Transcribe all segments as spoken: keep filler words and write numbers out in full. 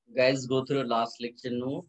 Guys, go through last lecture note.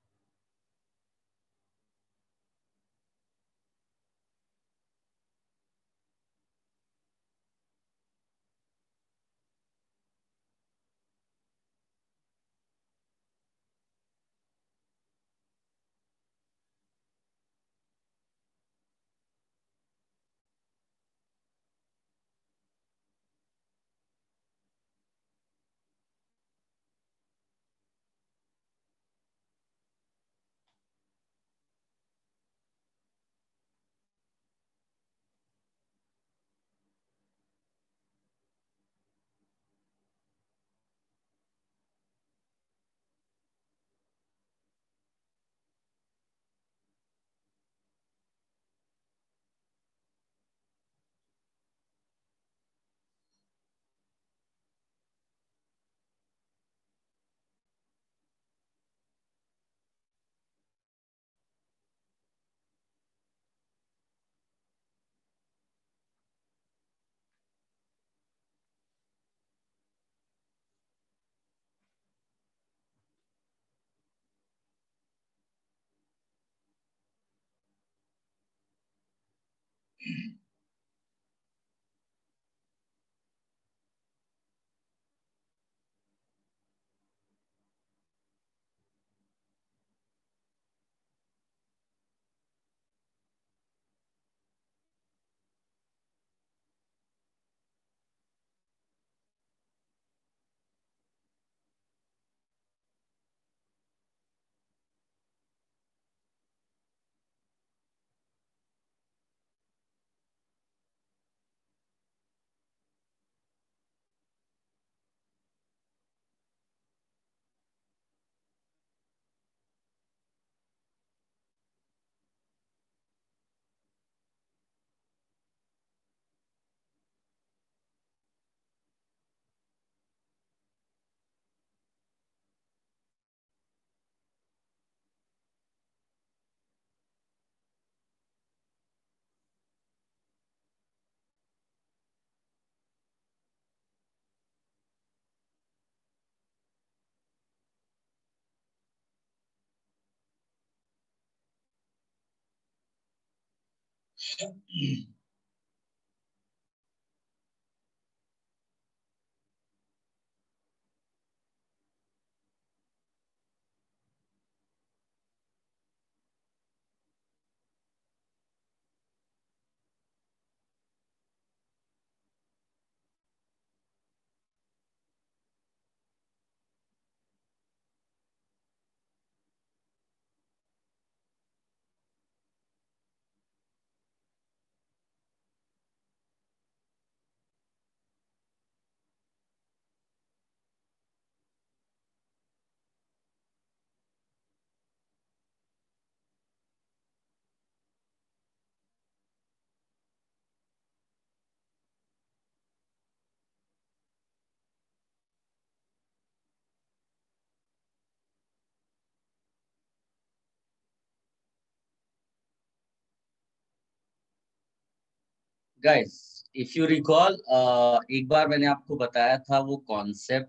Guys, if you recall, एक बार मैंने आपको बताया था वो कॉन्सेप्ट,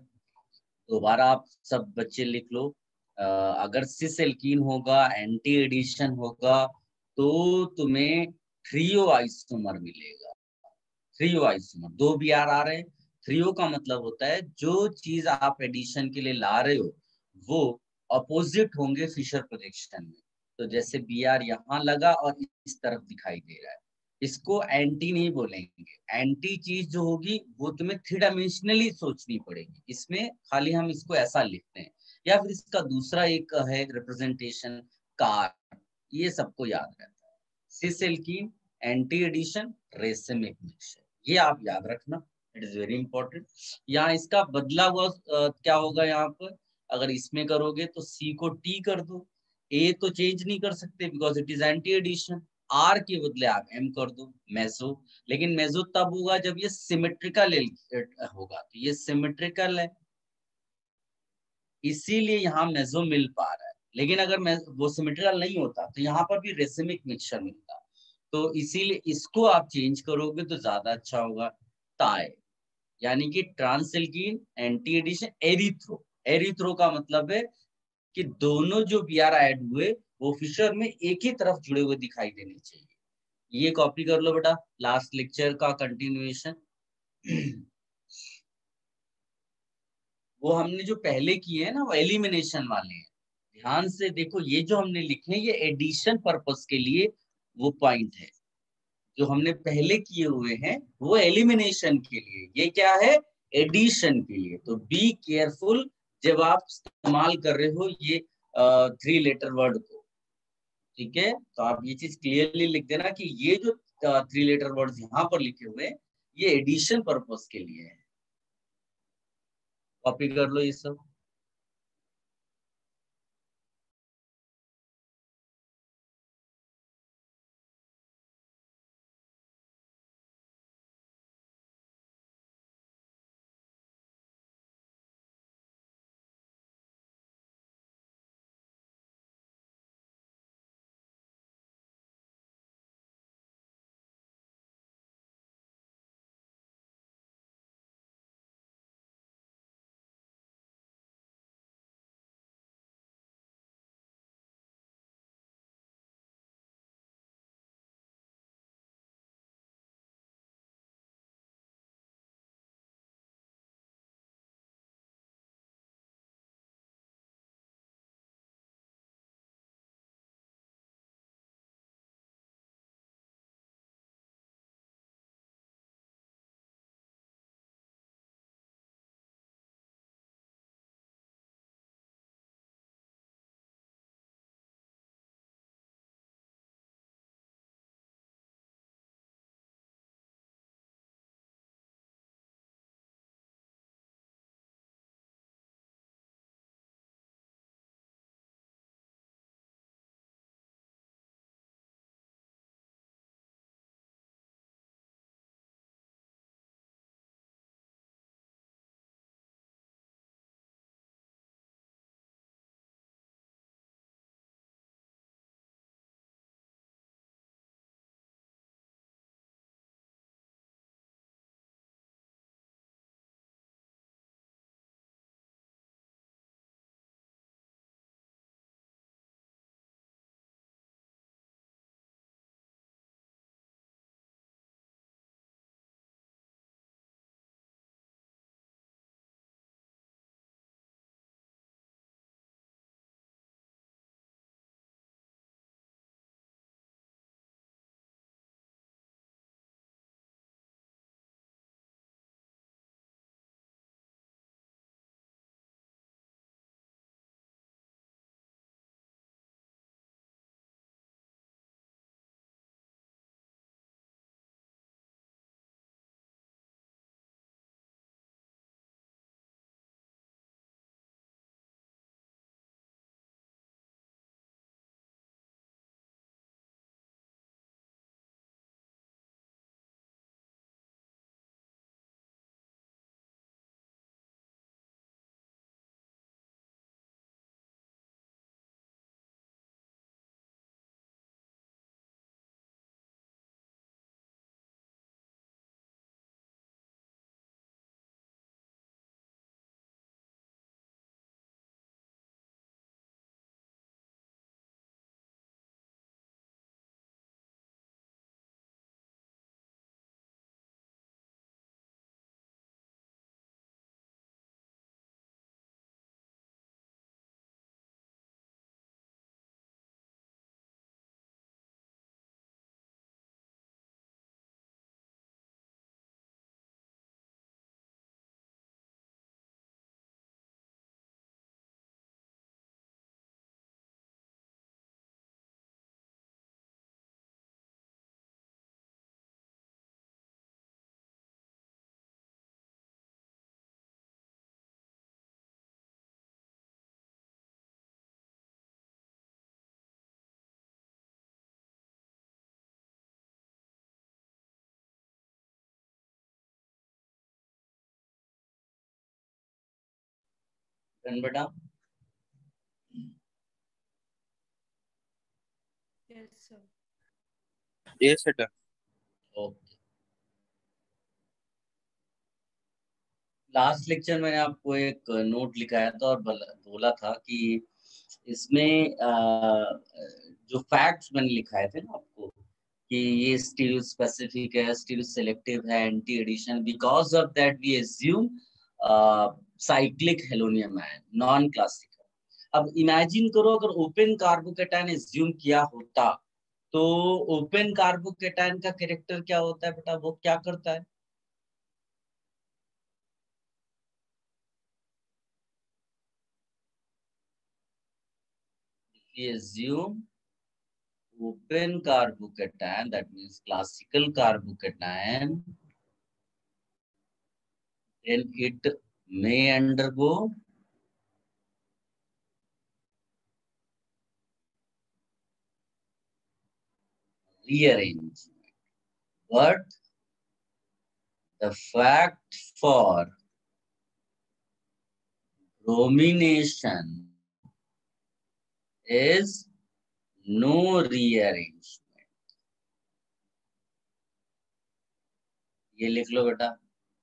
दोबारा आप सब बच्चे लिख लो। uh, अगर सिस एल्कीन होगा, एंटी एडिशन होगा, तो तुम्हें थ्रियो आइसोमर मिलेगा। थ्रियो आइसोमर, दो बी आर आ रहे हैं। थ्रियो का मतलब होता है जो चीज आप एडिशन के लिए ला रहे हो वो अपोजिट होंगे फिशर प्रोजेक्शन में। तो जैसे बी आर यहाँ लगा और इस तरफ दिखाई दे रहा है, इसको एंटी नहीं बोलेंगे। एंटी चीज जो होगी वो तुम्हें थ्री डायमेंशनली सोचनी पड़ेगी। इसमें खाली हम इसको ऐसा लिखते हैं, या फिर इसका दूसरा एक है रिप्रेजेंटेशन, कार। ये सबको याद रहता है। Cis alkene, anti addition, racemic mixture, ये आप याद रखना। It is very important. यहाँ इसका बदला हुआ अ, क्या होगा यहाँ पर, अगर इसमें करोगे तो सी को टी कर दो। ए तो चेंज नहीं कर सकते because it is anti addition. R के बदले आप एम कर दो, मेसो। लेकिन मेसो तब होगा जब ये सिमेट्रिकल होगा, तो ये सिमेट्रिकल है, इसीलिए यहाँ मेसो मिल पा रहा है। लेकिन अगर वो सिमेट्रिकल नहीं होता तो यहाँ पर भी रेसिमिक मिक्सचर मिलता। तो इसीलिए इसको आप चेंज करोगे तो ज्यादा अच्छा होगा। ताए, यानी कि trans alkene, anti addition, erythro. Erythro का मतलब है कि दोनों जो बी आर ऐड हुए वो फिशर में एक ही तरफ जुड़े हुए दिखाई देने चाहिए। ये कॉपी कर लो बेटा, लास्ट लेक्चर का कंटिन्यूएशन। वो हमने जो पहले किए हैं ना वो एलिमिनेशन वाले हैं। ध्यान से देखो, ये जो हमने लिखे हैं ये एडिशन पर्पस के लिए वो पॉइंट है। जो हमने पहले किए हुए हैं वो एलिमिनेशन के लिए, ये क्या है, एडिशन के लिए। तो बी केयरफुल जब आप इस्तेमाल कर रहे हो ये थ्री लेटर वर्ड को। ठीक है, तो आप ये चीज क्लियरली लिख देना कि ये जो थ्री लेटर वर्ड्स यहाँ पर लिखे हुए हैं ये एडिशन पर्पस के लिए है। कॉपी कर लो ये सब। डन बेटा। Yes sir. Yes sir. Okay, last lecture मैंने आपको एक नोट लिखाया था और बल- बोला था कि इसमें अ, जो फैक्ट्स मैंने लिखाए थे ना आपको कि ये स्टीरियो स्पेसिफिक है, स्टीरियो सेलेक्टिव है, anti addition, because of that we assume cyclic halonium ion, non classical. अब इमेजिन करो अगर ओपन कार्बोकेटायन एज्यूम किया होता तो ओपन कार्बोकेटायन का कैरेक्टर क्या होता है बेटा, वो क्या करता है? We assume open carbocation, that means classical carbocation, then it may undergo rearrangement. But the fact for bromination is no rearrangement. ये लिख लो बेटा।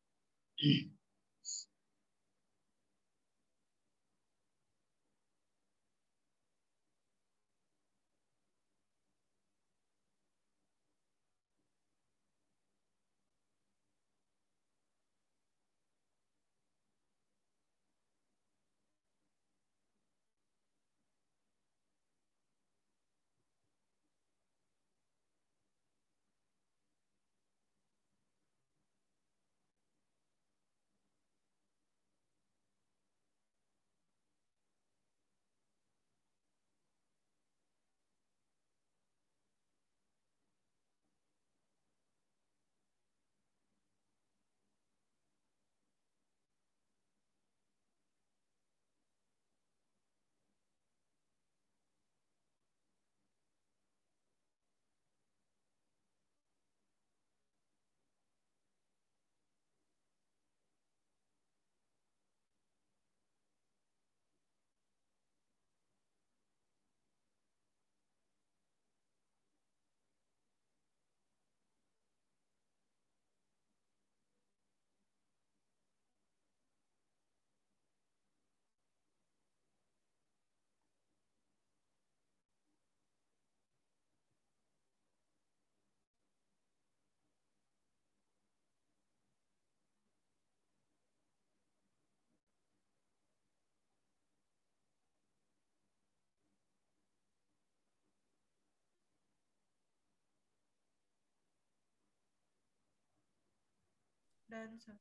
Done sir.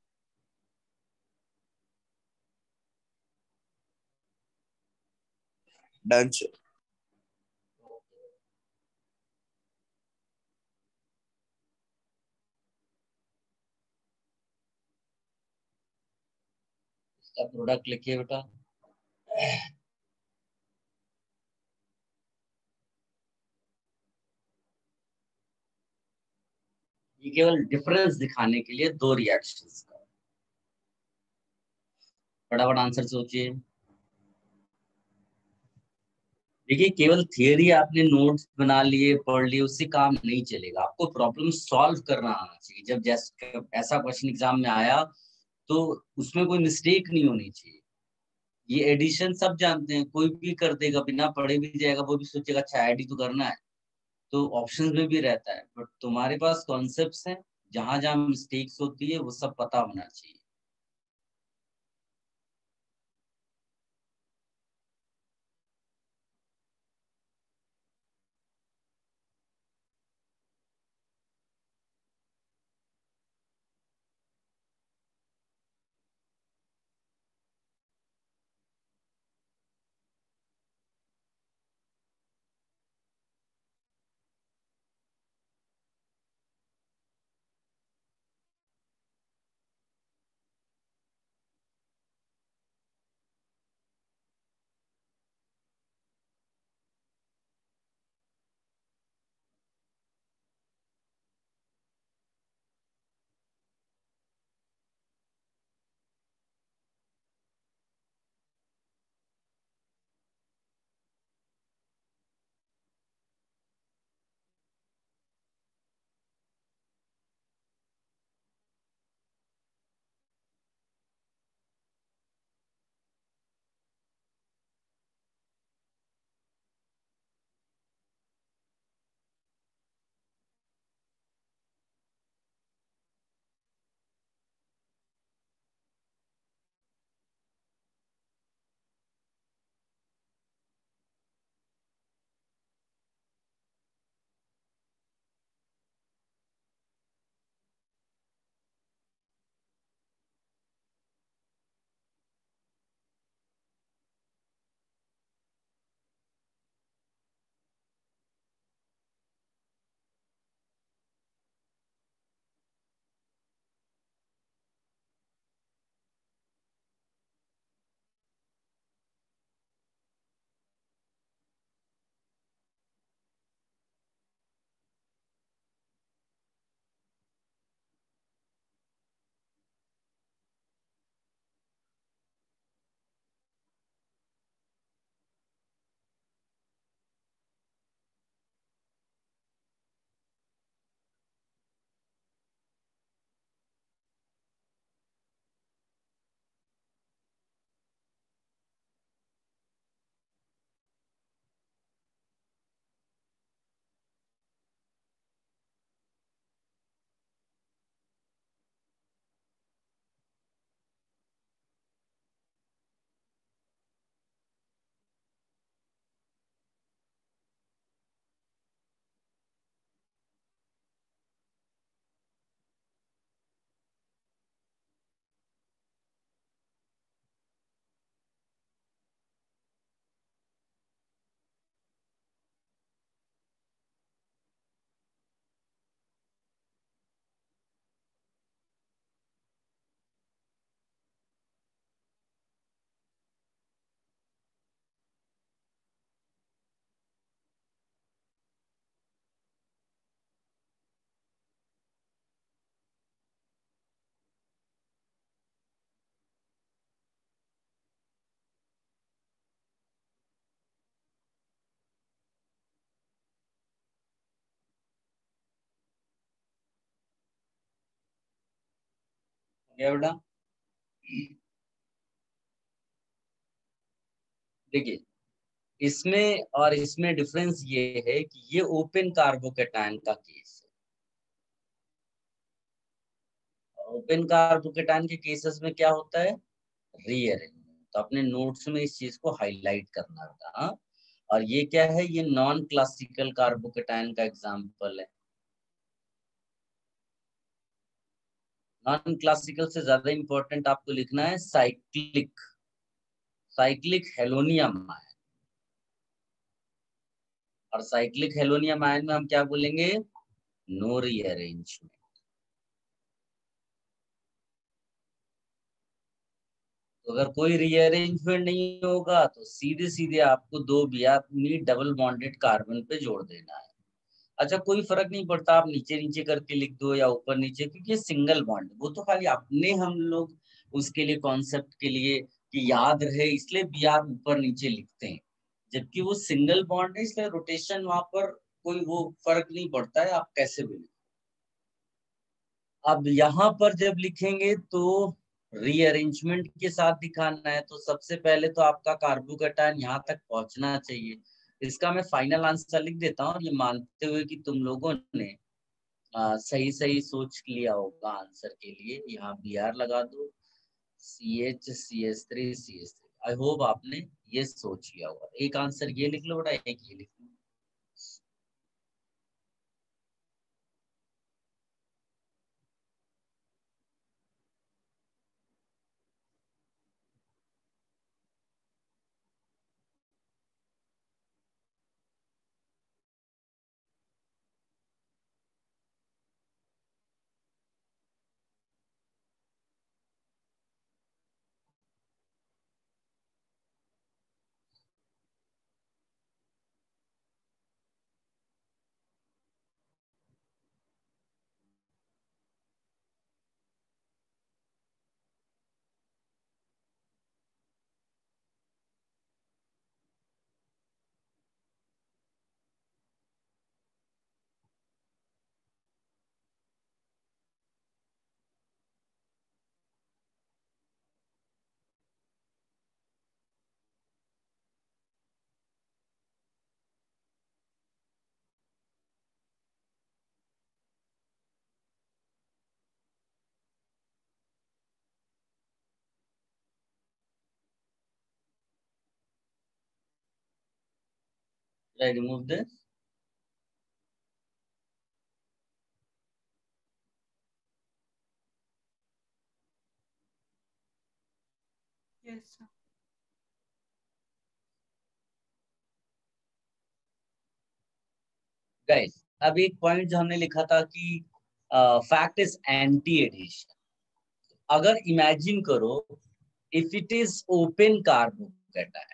Done sir. इसका प्रोडक्ट लिखिए बेटा। ये केवल डिफरेंस दिखाने के लिए दो रिएक्शंस का। फटाफट आंसर सोचिए। देखिए केवल थियरी आपने नोट्स बना लिए, पढ़ लिए, उससे काम नहीं चलेगा। आपको प्रॉब्लम सॉल्व करना आना चाहिए। जब जैसे ऐसा क्वेश्चन एग्जाम में आया तो उसमें कोई मिस्टेक नहीं होनी चाहिए। ये एडिशन सब जानते हैं, कोई भी कर देगा, बिना पढ़े भी जाएगा, वो भी सोचेगा अच्छा ऐड ही तो करना है। तो ऑप्शंस में भी रहता है, बट तुम्हारे पास कॉन्सेप्ट्स हैं, जहां जहां मिस्टेक्स होती है वो सब पता होना चाहिए। क्या बेटा? देखिए, इसमें और इसमें डिफरेंस ये है कि ये ओपन कार्बोकेटायन का केस है। ओपन कार्बोकेटायन के केसेस में क्या होता है? रीअरेंजमेंट। तो अपने नोट्स में इस चीज को हाईलाइट करना था। और ये क्या है? ये नॉन क्लासिकल कार्बोकेटायन का एग्जांपल है। नॉन क्लासिकल से ज्यादा इंपॉर्टेंट आपको लिखना है साइक्लिक। Cyclic halonium ion. और साइक्लिक हेलोनियम आयन में हम क्या बोलेंगे? No rearrangement. तो अगर कोई रीअरेंजमेंट नहीं होगा तो सीधे सीधे आपको दो बियामी डबल बॉन्डेड कार्बन पे जोड़ देना है। अच्छा, कोई फर्क नहीं पड़ता आप नीचे नीचे करके लिख दो या ऊपर नीचे, क्योंकि सिंगल बॉन्ड वो तो खाली अपने हम लोग उसके लिए कॉन्सेप्ट के लिए कि याद रहे इसलिए बी आर ऊपर नीचे लिखते हैं। जबकि वो सिंगल बॉन्ड है इसलिए रोटेशन वहां पर कोई वो फर्क नहीं पड़ता है, आप कैसे भी लिखो। अब यहाँ पर जब लिखेंगे तो रीअरेंजमेंट के साथ दिखाना है, तो सबसे पहले तो आपका कार्बोकेटायन यहाँ तक पहुंचना चाहिए। इसका मैं फाइनल आंसर लिख देता हूँ, ये मानते हुए कि तुम लोगों ने आ, सही सही सोच लिया होगा आंसर के लिए। यहाँ बी आर लगा दो, C H C S three C S three. I hope आपने ये सोच लिया होगा। एक आंसर ये लिख लो बेटा, एक ये लिख लो। Remove this. Yes, sir. Guys, अब एक पॉइंट जो हमने लिखा था कि फैक्ट इज एंटी एडिशन। अगर इमेजिन करो if it is open carbocation,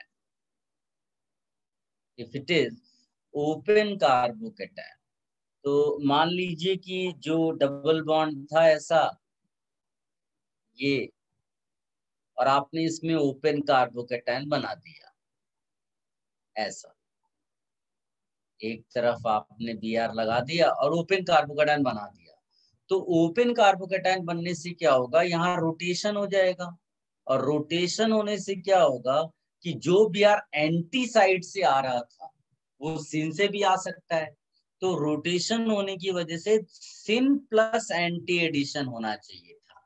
if it is open carbocation, तो मान लीजिए कि जो डबल बॉन्ड था ऐसा ये, और आपने इसमें ओपन कार्बोकेटायन बना दिया ऐसा। एक तरफ आपने बी आर लगा दिया और ओपन कार्बोकेटायन बना दिया। तो ओपन कार्बोकेटायन बनने से क्या होगा? यहाँ रोटेशन हो जाएगा, और रोटेशन होने से क्या होगा कि जो बी आर एंटी साइड से आ रहा था वो सिन से भी आ सकता है। तो रोटेशन होने की वजह से सिन प्लस एंटी एडिशन होना चाहिए था,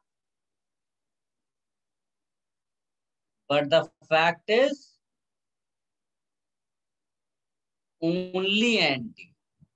but the fact is only anti.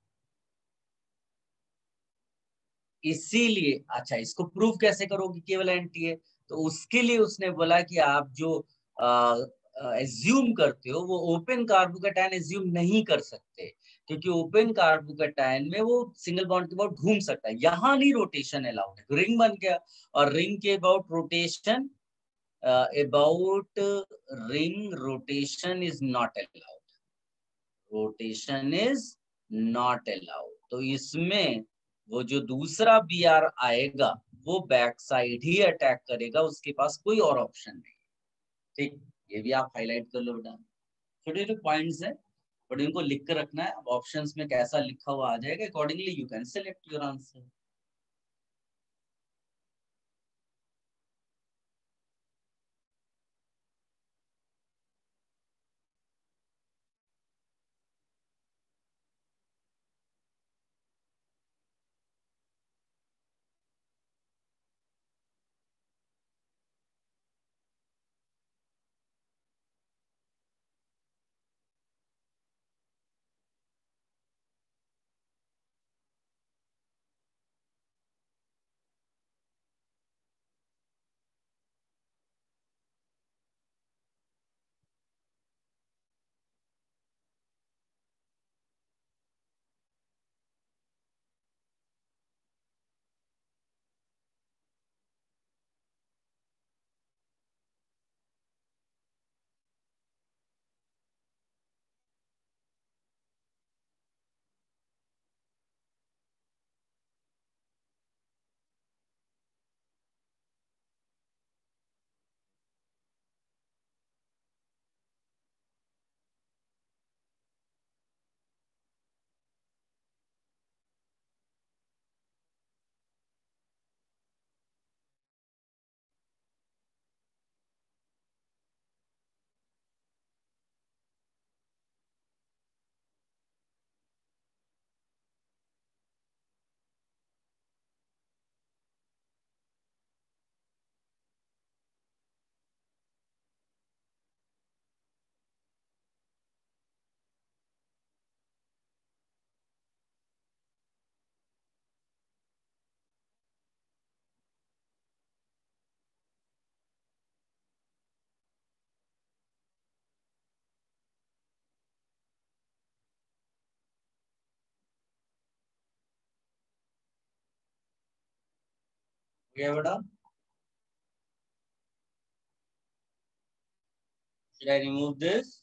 इसीलिए अच्छा, इसको प्रूव कैसे करोगे केवल एंटी है? तो उसके लिए उसने बोला कि आप जो एज्यूम करते हो वो ओपन कार्बोकेटायन एज्यूम नहीं कर सकते, क्योंकि ओपन कार्बोकेटायन में वो सिंगल बॉन्ड के अबाउट घूम सकता है, यहाँ नहीं रोटेशन अलाउड है। रिंग बन गया, और रिंग के about rotation about ring rotation is not allowed. Rotation is not allowed. तो इसमें वो जो दूसरा बी आर आएगा वो बैक साइड ही अटैक करेगा, उसके पास कोई और ऑप्शन नहीं। ठीक, ये भी आप हाईलाइट कर लो बेटा। छोटे छोटे पॉइंट्स है, बट इनको लिख कर रखना है। अब ऑप्शंस में कैसा लिखा हुआ आ जाएगा, accordingly you can select your answer. गया बेटा? Should I remove this?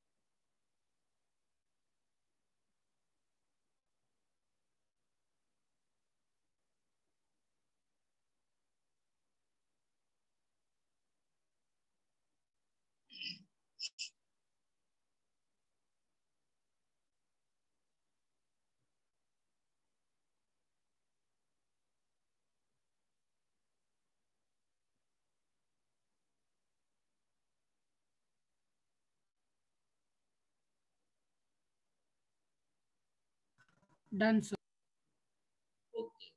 Done, sir. Okay.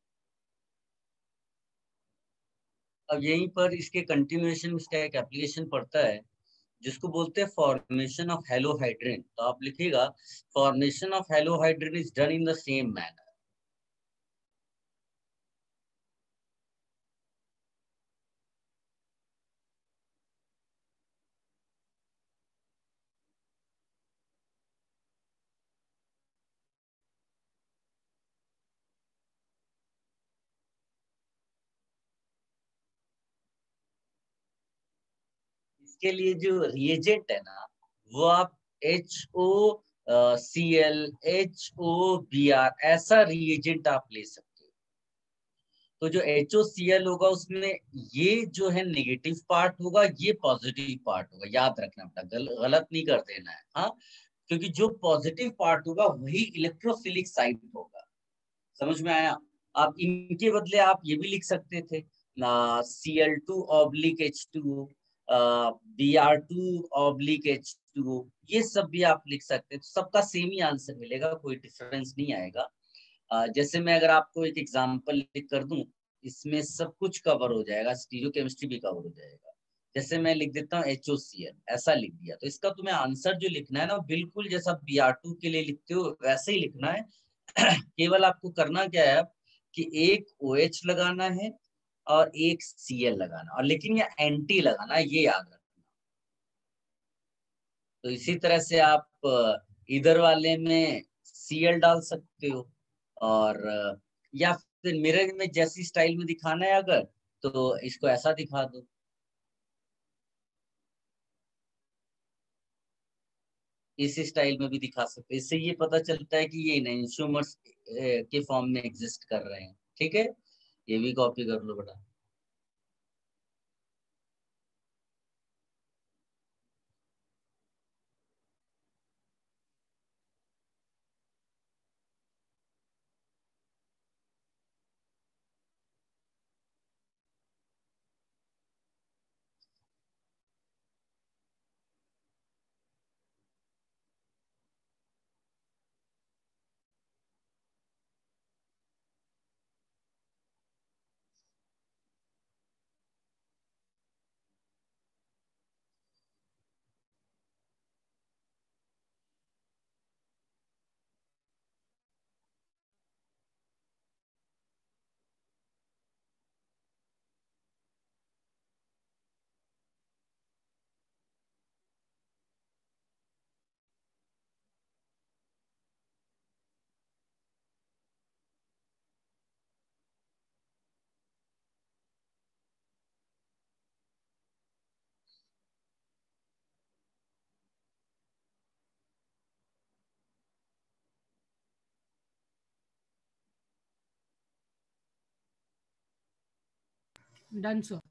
अब यहीं पर इसके कंटिन्यूएशन में इसका एक एप्लीकेशन पड़ता है जिसको बोलते हैं फॉर्मेशन ऑफ हेलोहाइड्रिन। तो आप लिखिएगा formation of halohydrin is done in the same manner. इसके लिए जो रिएजेंट है ना वो आप H O C L H O B R ऐसा रिएजेंट आप ले सकते हो। तो जो एच ओ सी एल होगा उसमें ये जो है नेगेटिव पार्ट होगा, ये पॉजिटिव पार्ट होगा। याद रखना बेटा, गल, गलत नहीं कर देना है। हाँ, क्योंकि जो पॉजिटिव पार्ट होगा वही इलेक्ट्रोफिलिक साइड होगा। समझ में आया? आप इनके बदले आप ये भी लिख सकते थे C L two oblique H two, B R two oblique H two, ये सब भी आप लिख सकते हैं। तो सबका सेम ही आंसर मिलेगा, कोई डिफरेंस नहीं आएगा। uh, जैसे मैं अगर आपको एक एग्जांपल लिख कर दूं, इसमें सब कुछ कवर हो जाएगा, स्टीरियो केमिस्ट्री भी कवर हो जाएगा। जैसे मैं लिख देता हूँ एच ओ सी एल, ऐसा लिख दिया। तो इसका तुम्हें आंसर जो लिखना है ना बिल्कुल जैसा बी आर टू के लिए लिखते हो वैसे ही लिखना है। केवल आपको करना क्या है कि एक ओ एच लगाना है और एक सी एल लगाना, और लेकिन ये एंटी लगाना है, ये याद रखना। तो इसी तरह से आप इधर वाले में सी एल डाल सकते हो, और या फिर मिरर में जैसी स्टाइल में दिखाना है अगर, तो इसको ऐसा दिखा दो। इस स्टाइल में भी दिखा सकते हैं। इससे ये पता चलता है कि ये एंजियोमर्स के फॉर्म में एग्जिस्ट कर रहे हैं। ठीक है, ये भी कॉपी कर लो बेटा। Done, sir.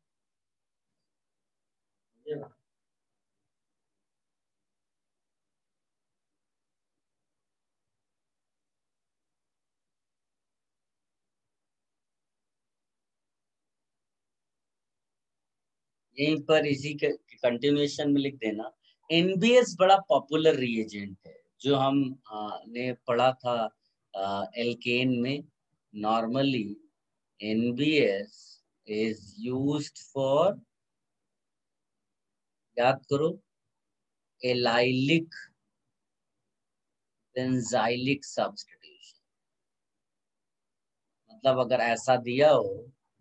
यहीं पर इसी के कंटिन्यूएशन में लिख देना, एनबीएस बड़ा पॉपुलर रिएजेंट है जो हम आ, ने पढ़ा था एल्केन में। Normally NBS is used for, याद करो, एलाइलिक बेंजाइलिक सब्स्टिट्यूशन। मतलब अगर ऐसा दिया हो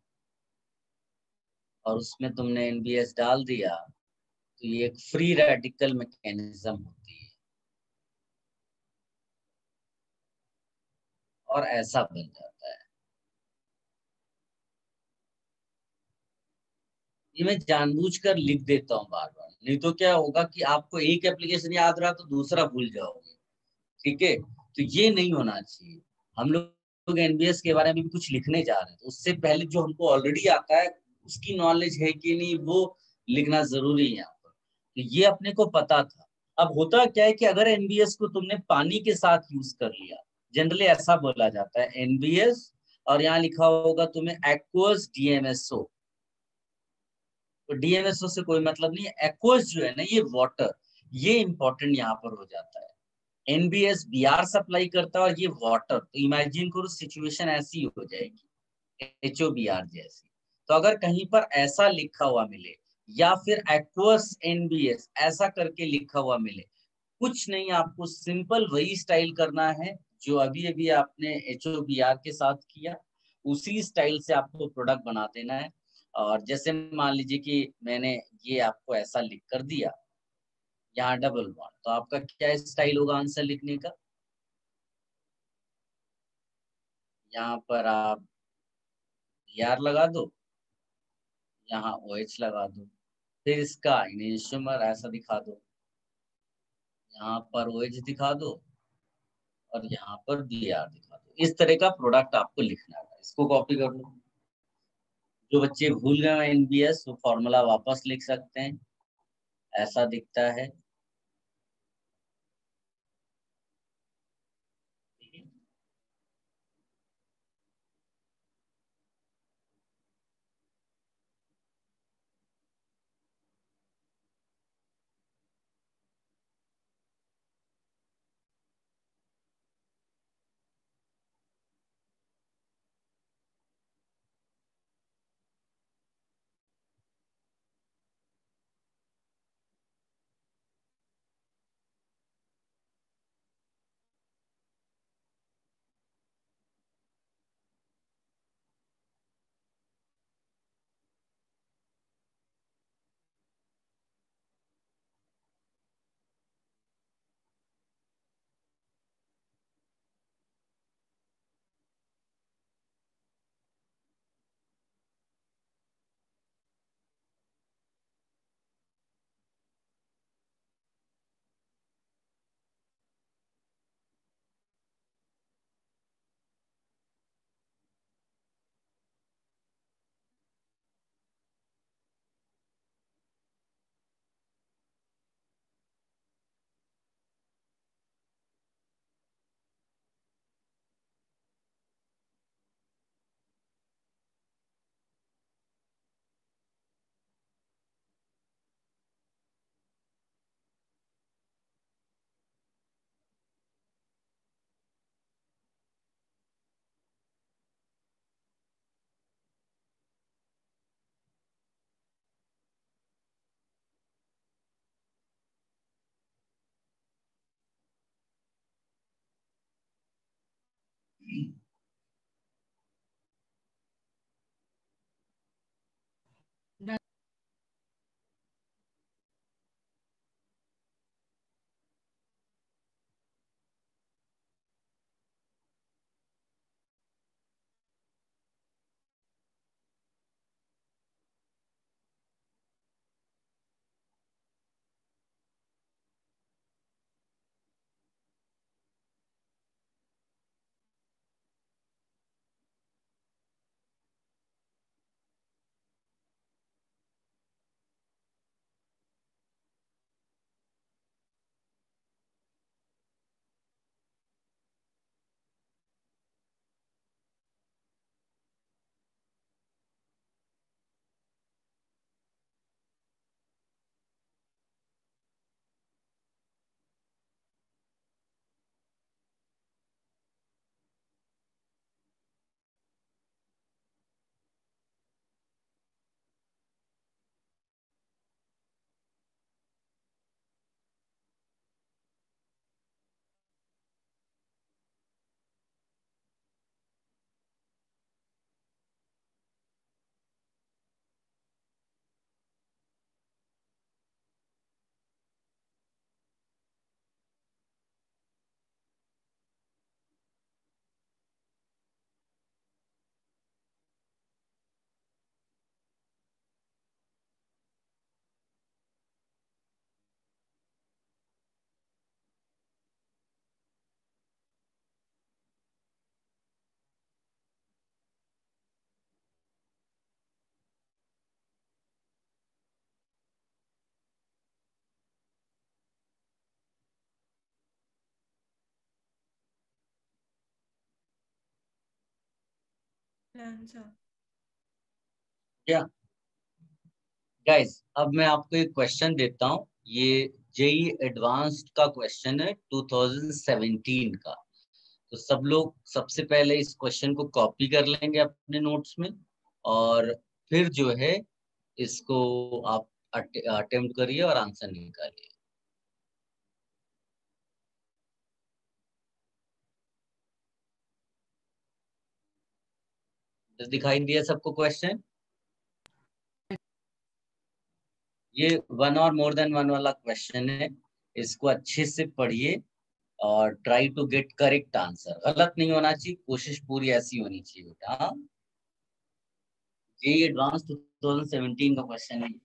और उसमें तुमने एनबीएस डाल दिया तो ये एक फ्री रेडिकल मैकेनिज्म होती है और ऐसा बन जाता है। ये मैं जानबूझकर लिख देता हूँ बार बार, नहीं तो क्या होगा कि आपको एक एप्लीकेशन याद रहा तो दूसरा भूल जाओगे। ठीक है, तो ये नहीं होना चाहिए। हम लोग एनबीएस के बारे में भी कुछ लिखने जा रहे हैं तो उससे पहले जो हमको ऑलरेडी आता है उसकी नॉलेज है कि नहीं वो लिखना जरूरी है यहाँ पर। तो ये अपने को पता था। अब होता क्या है कि अगर एनबीएस को तुमने पानी के साथ यूज कर लिया, जनरली ऐसा बोला जाता है एनबीएस, और यहाँ लिखा होगा तुम्हें एक्वस डीएमएसओ। तो डीएमएसओ से कोई मतलब नहीं है, एक्वस जो है ना ये वाटर, ये इंपॉर्टेंट यहाँ पर हो जाता है। एनबीएस बीआर सप्लाई करता है और ये वाटर, तो इमेजिन करो सिचुएशन ऐसी हो जाएगी एचओबीआर जैसी। तो अगर कहीं पर ऐसा लिखा हुआ मिले या फिर एक्वस एनबीएस ऐसा करके लिखा हुआ मिले, कुछ नहीं, आपको सिंपल वही स्टाइल करना है जो अभी अभी आपने एचओबीआर के साथ किया, उसी स्टाइल से आपको प्रोडक्ट बना देना है। और जैसे मान लीजिए कि मैंने ये आपको ऐसा लिख कर दिया, यहाँ डबल बॉन्ड, तो आपका क्या स्टाइल होगा आंसर लिखने का? यहाँ पर आप यार लगा दो, यहाँ ओ एच लगा दो, फिर इसका इनिशियमर ऐसा दिखा दो, यहाँ पर ओ एच दिखा दो और यहाँ पर बी आर दिखा दो। इस तरह का प्रोडक्ट आपको लिखना है। इसको कॉपी कर लो। जो बच्चे भूल गए एनबीएस वो फॉर्मूला वापस लिख सकते हैं, ऐसा दिखता है। dancer, क्या गाइस, अब मैं आपको एक क्वेश्चन देता हूँ। ये जेई एडवांस्ड का क्वेश्चन है टू थाउजेंड सेवेंटीन का। तो सब लोग सबसे पहले इस क्वेश्चन को कॉपी कर लेंगे अपने नोट्स में, और फिर जो है इसको आप अटेम्प्ट करिए और आंसर निकालिए। दिखाई दिया सबको क्वेश्चन? ये वन और मोर देन वन वाला क्वेश्चन है। इसको अच्छे से पढ़िए और try to get correct answer. गलत नहीं होना चाहिए, कोशिश पूरी ऐसी होनी चाहिए बेटा। ये एडवांस टू थाउजेंड सेवेंटीन का क्वेश्चन है।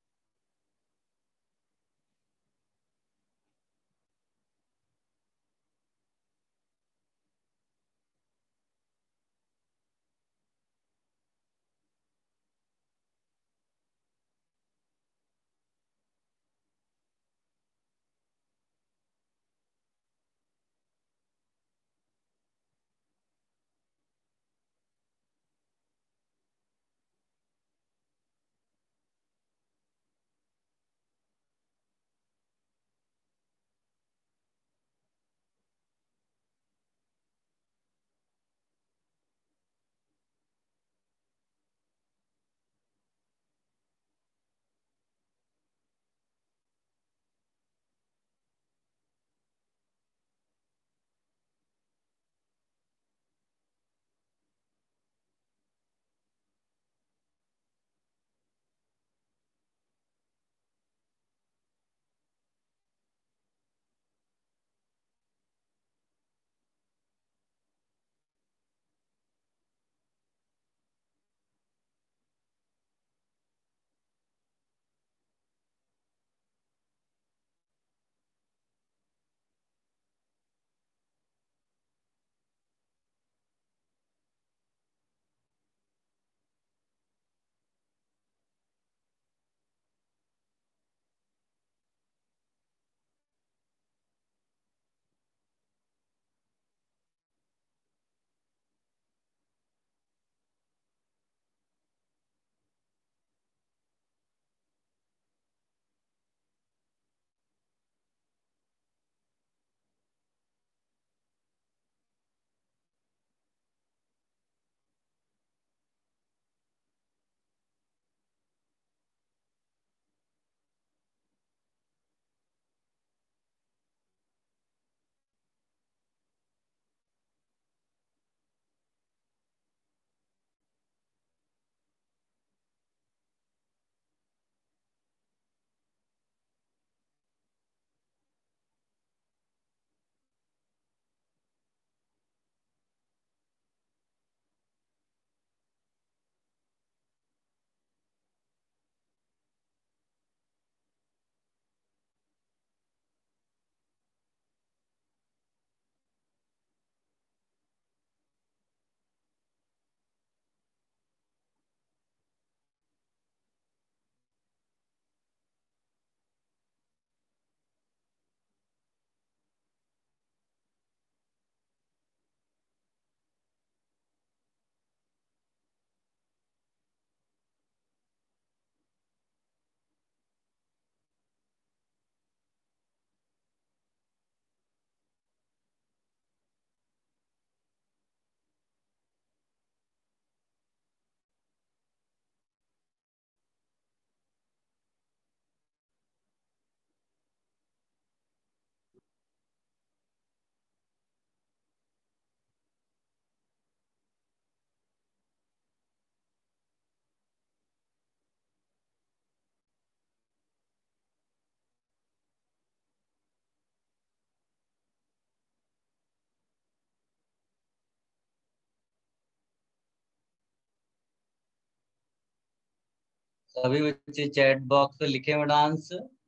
सभी बच्चे चैट बॉक्स पे लिखे हुए डांस।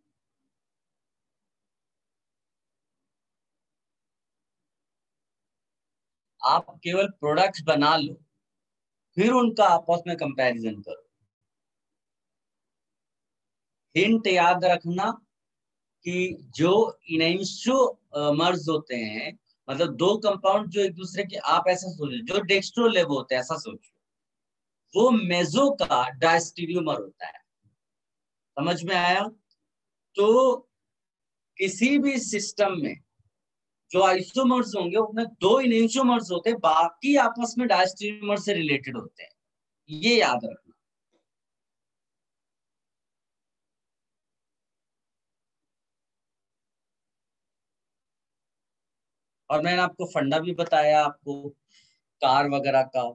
आप केवल प्रोडक्ट्स बना लो, फिर उनका आपस में कंपैरिजन करो। हिंट याद रखना कि जो इनैनिसोमर्स होते हैं, मतलब दो कंपाउंड जो एक दूसरे के, आप ऐसा सोचो जो डेक्स्ट्रो लेव होते हैं, ऐसा सोचो। वो मेसो का डायस्टीरियोमर होता है। समझ में आया? तो किसी भी सिस्टम में जो आइसोमर्स होंगे उनमें दो इनेंशियोमर्स होते हैं, बाकी आपस में डायस्टीरियोमर से रिलेटेड होते हैं, ये याद रखना। और मैंने आपको फंडा भी बताया आपको कार वगैरह का।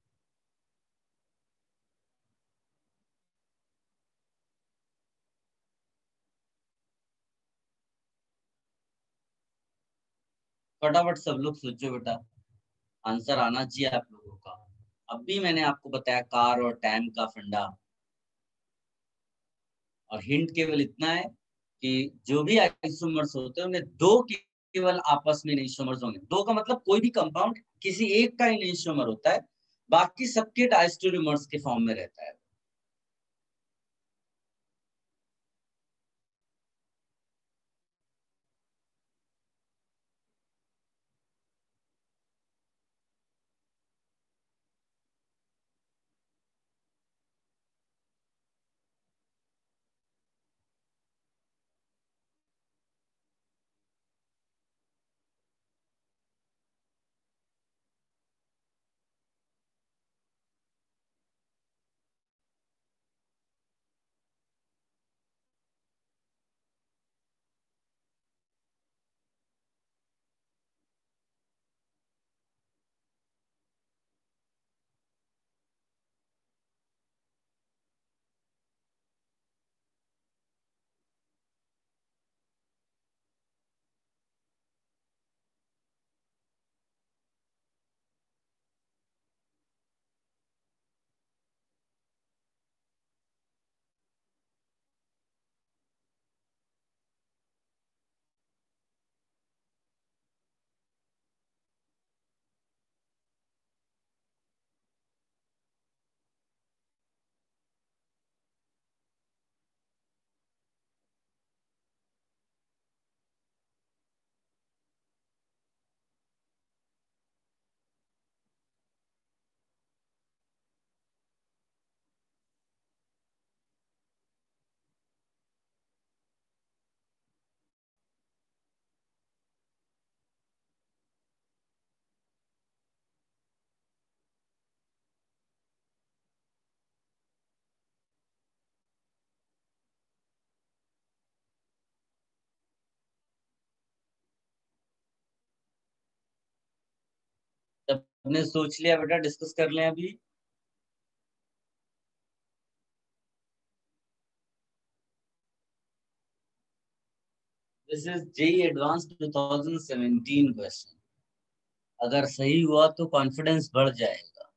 फटाफट सब लोग सोचो बेटा, आंसर आना चाहिए आप लोगों का। अभी मैंने आपको बताया कार और टैम का फंडा, और हिंट केवल इतना है कि जो भी आइसोमर्स होते हैं उन्हें दो केवल आपस में इनेंशियोमर्स होंगे। दो का मतलब कोई भी कंपाउंड किसी एक का इनेंशियोमर होता है, बाकी सबके डायस्टीरियोमर्स के फॉर्म में रहता है। सबने सोच लिया बेटा? डिस्कस कर लें अभी। This is JEE advance two thousand seventeen question. अगर सही हुआ तो कॉन्फिडेंस बढ़ जाएगा।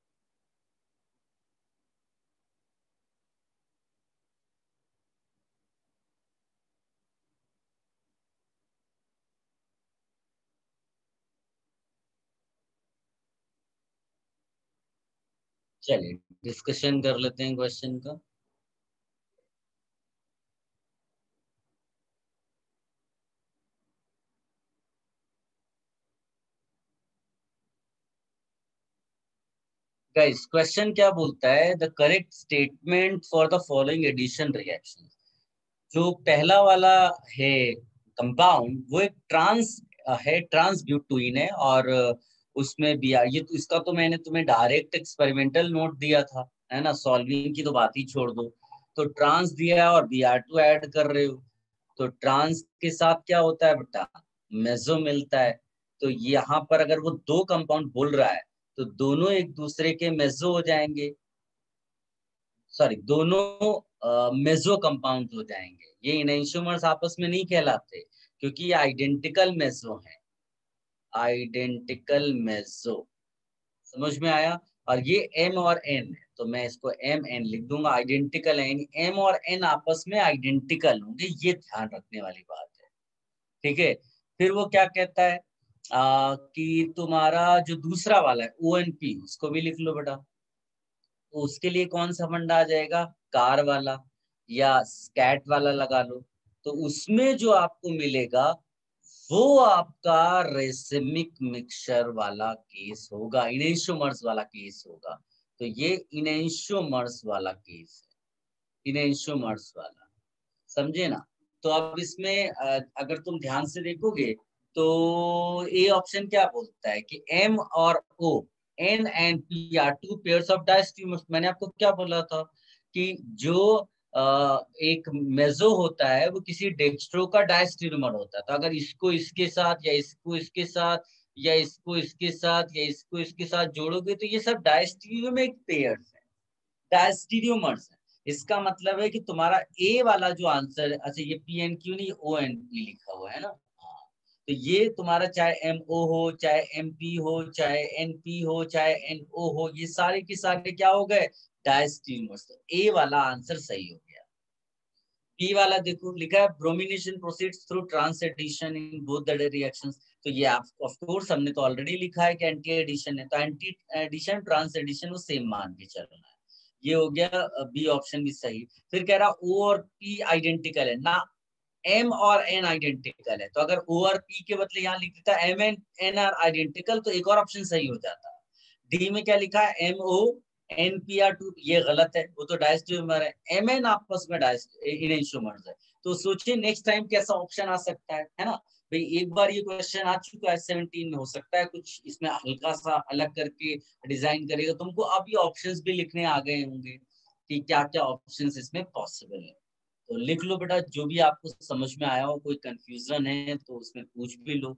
चलिए डिस्कशन कर लेते हैं क्वेश्चन का। गाइस क्वेश्चन क्या बोलता है? The correct statement for the following addition reaction. जो पहला वाला है कंपाउंड, वो एक ट्रांस है, ट्रांस ब्यूटुइन है, और उसमें बी आर, ये तो इसका तो मैंने तुम्हें डायरेक्ट एक्सपेरिमेंटल नोट दिया था, है ना? सॉल्विंग की तो बात ही छोड़ दो। तो ट्रांस दिया है और बी आर टू ऐड कर रहे हो, तो ट्रांस के साथ क्या होता है बेटा? मेसो मिलता है। तो यहाँ पर अगर वो दो कंपाउंड बोल रहा है तो दोनों एक दूसरे के मेसो हो जाएंगे, सॉरी दोनों मेसो कंपाउंड हो जाएंगे। ये इनेंशियोमर्स आपस में नहीं कहलाते क्योंकि ये आइडेंटिकल मेसो हैं, आइडेंटिकल मेसो। समझ में आया? और ये एम और एन है, तो मैं इसको एम एन लिख दूंगा। आइडेंटिकल है, एम और एन आपस में आइडेंटिकल होंगे, ये ध्यान रखने वाली बात है। ठीक है। फिर वो क्या कहता है आ, कि तुम्हारा जो दूसरा वाला है ओ एन पी, उसको भी लिख लो बेटा। तो उसके लिए कौन सा फंडा आ जाएगा? कार वाला या स्कैट वाला लगा लो। तो उसमें जो आपको मिलेगा वो आपका रेसिमिक मिक्सचर वाला केस होगा, इनेंशियोमर्स वाला केस होगा। तो ये इनेंशियोमर्स वाला केस है, इनेंशियोमर्स वाला, समझे ना। तो अब इसमें अगर तुम ध्यान से देखोगे तो ए ऑप्शन क्या बोलता है कि एम और O, N and P R two pairs of diastereomers. मैंने आपको क्या बोला था कि जो आ, एक मेजो होता है वो किसी डेक्स्ट्रो का डायस्टीरियोमर होता है। तो अगर इसको इसके साथ या इसको इसके साथ या इसको इसके साथ या इसको इसके साथ जोड़ोगे तो ये सब डायस्टीरियोमिक पेयर्स है, डायस्टीरियोमर्स है। इसका मतलब है कि तुम्हारा ए वाला जो आंसर है, अच्छा ये पी एन क्यू नहीं ओ एन पी लिखा हुआ है ना, हाँ। तो ये तुम्हारा चाहे एम ओ हो, चाहे एम पी हो, चाहे एन पी हो, चाहे एन ओ हो, ये सारे के सारे क्या हो गए, डायस्टीरियोमर्स। तो ए वाला आंसर सही हो गया। पी वाला देखो लिखा है bromination proceeds through trans addition in both the reactions. तो ये ऑफ कोर्स हमने तो ऑलरेडी लिखा है कि एंटी एडिशन है, तो एंटी एडिशन ट्रांस एडिशन वो सेम मान के चलना है। ये हो गया बी ऑप्शन भी सही। फिर कह रहा ओ और पी आइडेंटिकल है ना, एम और एन आइडेंटिकल है। तो अगर ओ और पी के बदले यहाँ लिख देता M N N R identical तो एक और ऑप्शन सही हो जाता। डी में क्या लिखा है M O N P R two, ये गलत है, वो तो डायस्ट्रोमर है। एम एन आपस में इनेंशियोमर्स है। तो सोचिए नेक्स्ट टाइम कैसा ऑप्शन आ सकता है है ना भाई। एक बार ये क्वेश्चन आ चुका है सेवनटीन में, हो सकता है कुछ इसमें हल्का सा अलग करके डिजाइन करेगा। तुमको अब ये ऑप्शंस भी लिखने आ गए होंगे कि क्या क्या ऑप्शंस इसमें पॉसिबल है। तो लिख लो बेटा, जो भी आपको समझ में आया हो, कोई कंफ्यूजन है तो उसमें पूछ भी लो।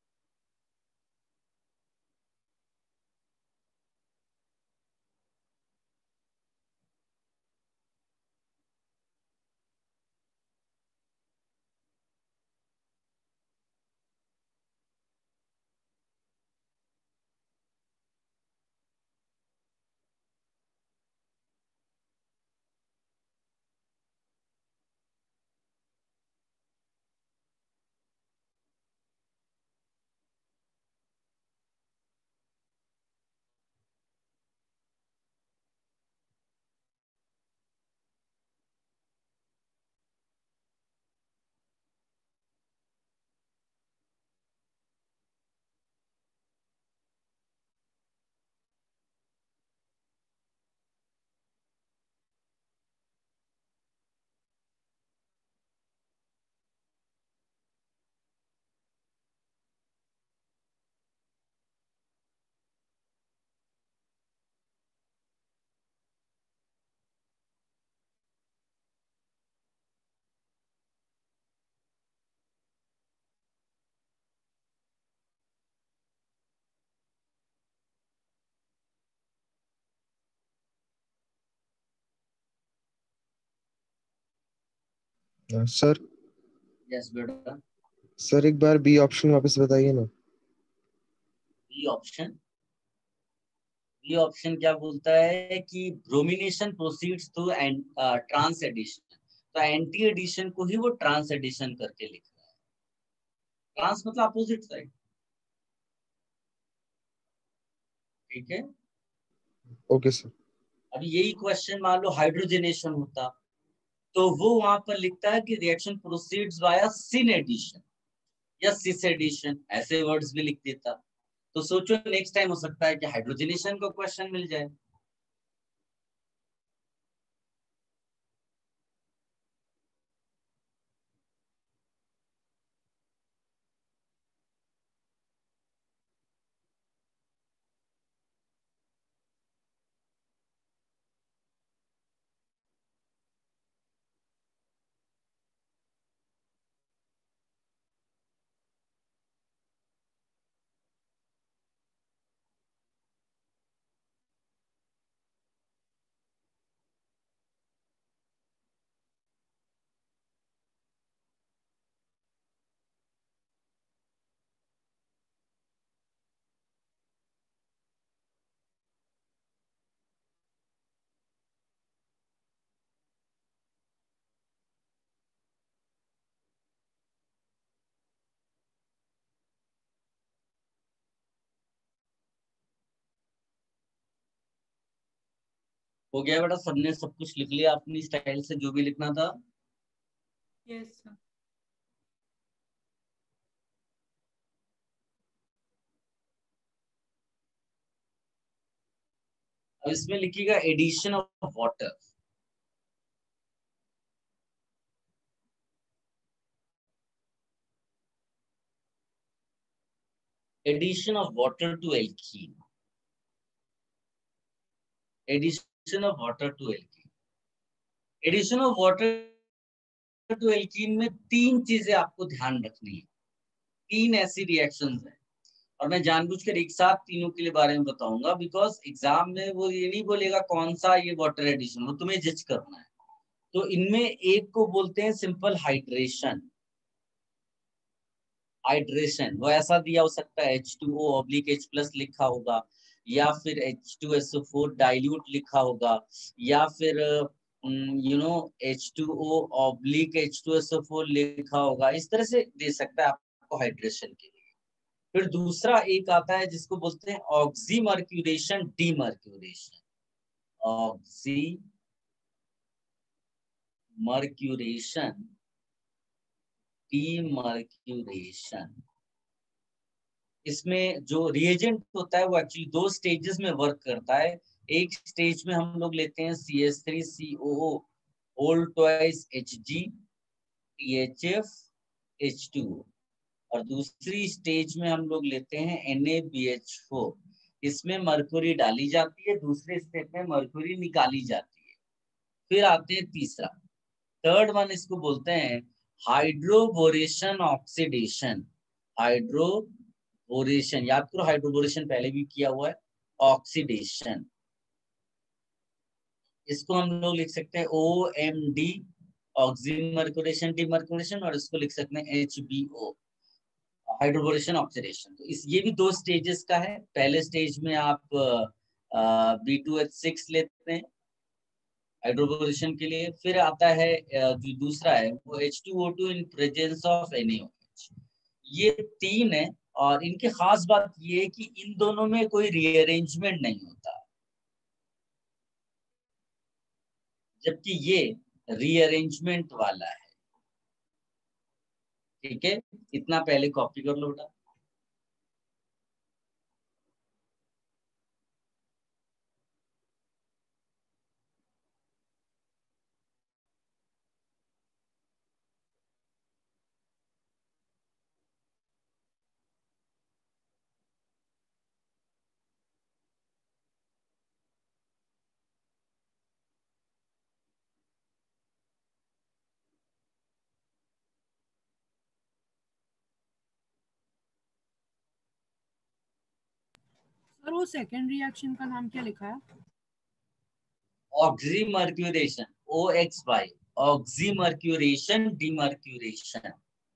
सर यस बेटा। सर एक बार बी ऑप्शन वापस बताइए ना। बी ऑप्शन, बी ऑप्शन क्या बोलता है कि bromination proceeds through trans addition. तो एंटी एडिशन को ही वो ट्रांस एडिशन करके लिख रहा है। ट्रांस मतलब अपोजिट साइड, ठीक है। Okay sir. अब यही क्वेश्चन मान लो हाइड्रोजनेशन होता तो वो वहां पर लिखता है कि reaction proceeds via syn addition या सिस एडिशन, ऐसे वर्ड्स भी लिख देता। तो सोचो नेक्स्ट टाइम हो सकता है कि हाइड्रोजनेशन को क्वेश्चन मिल जाए। हो गया बेटा, सबने सब कुछ लिख लिया अपनी स्टाइल से जो भी लिखना था। Yes sir. अब इसमें लिखिएगा addition of water. Addition of water to alkene, addition of water to alkene. Addition of water to alkene में तीन चीजें आपको ध्यान रखनी है, तीन ऐसी रिएक्शंस हैं, और मैं जानबूझकर एक साथ तीनों के लिए बारे में बताऊंगा, बिकॉज एग्जाम में वो ये नहीं बोलेगा कौन सा ये वाटर एडिशन, वो तुम्हें जज करना है। तो इनमें एक को बोलते हैं सिंपल हाइड्रेशन। हाइड्रेशन वो ऐसा दिया हो सकता है H two O oblique H plus लिखा होगा, या फिर H two S O four dilute लिखा होगा, या फिर you know H two O oblique H two S O four लिखा होगा। इस तरह से दे सकता है आपको हाइड्रेशन के लिए। फिर दूसरा एक आता है जिसको बोलते हैं ऑक्सीमर्क्यूरेशन डीमर्क्यूरेशन। Oxymercuration demercuration. इसमें जो रिएजेंट होता है वो एक्चुअली दो स्टेजेस में वर्क करता है। एक स्टेज में हम लोग लेते हैं C H three C O O whole twice H G T H F H two, और दूसरी स्टेज में हम लोग लेते हैं N A B H four. इसमें मरकुरी डाली जाती है, दूसरे स्टेप में मरकुरी निकाली जाती है। फिर आते हैं तीसरा, थर्ड वन, इसको बोलते हैं हाइड्रोबोरेशन ऑक्सीडेशन। हाइड्रोबोरेशन, याद करो हाइड्रोबोरेशन पहले भी किया हुआ है। ऑक्सीडेशन, इसको हम लोग लिख सकते हैं O M D, oxymercuration demercuration, और इसको लिख सकते हैं H B O, hydroboration oxidation. तो इस ये भी दो स्टेजेस का है। पहले स्टेज में आप बी टू एच सिक्स लेते हैं हाइड्रोबोरेशन के लिए। फिर आता है जो दूसरा है वो H two O two in presence of N A O H. ये तीन है, और इनकी खास बात ये है कि इन दोनों में कोई रीअरेंजमेंट नहीं होता, जबकि ये रीअरेंजमेंट वाला है। ठीक है, इतना पहले कॉपी कर लो बेटा। सर वो सेकेंड रिएक्शन का नाम क्या लिखा है? Oxymercuration, O X Y, oxymercuration demercuration.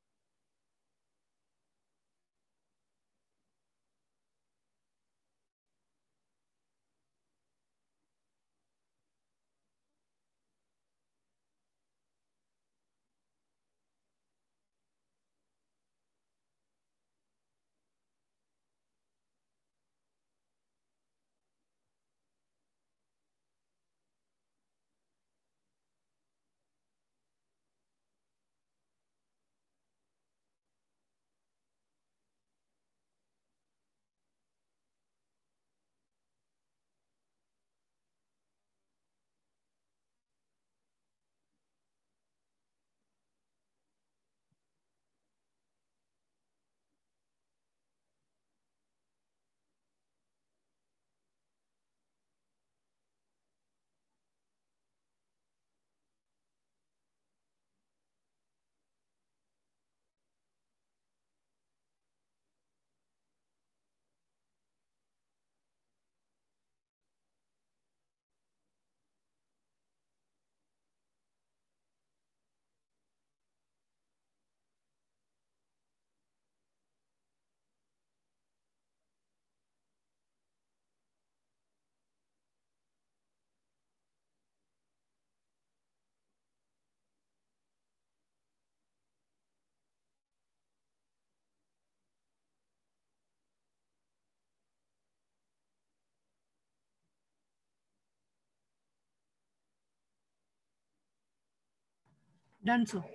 Done sir.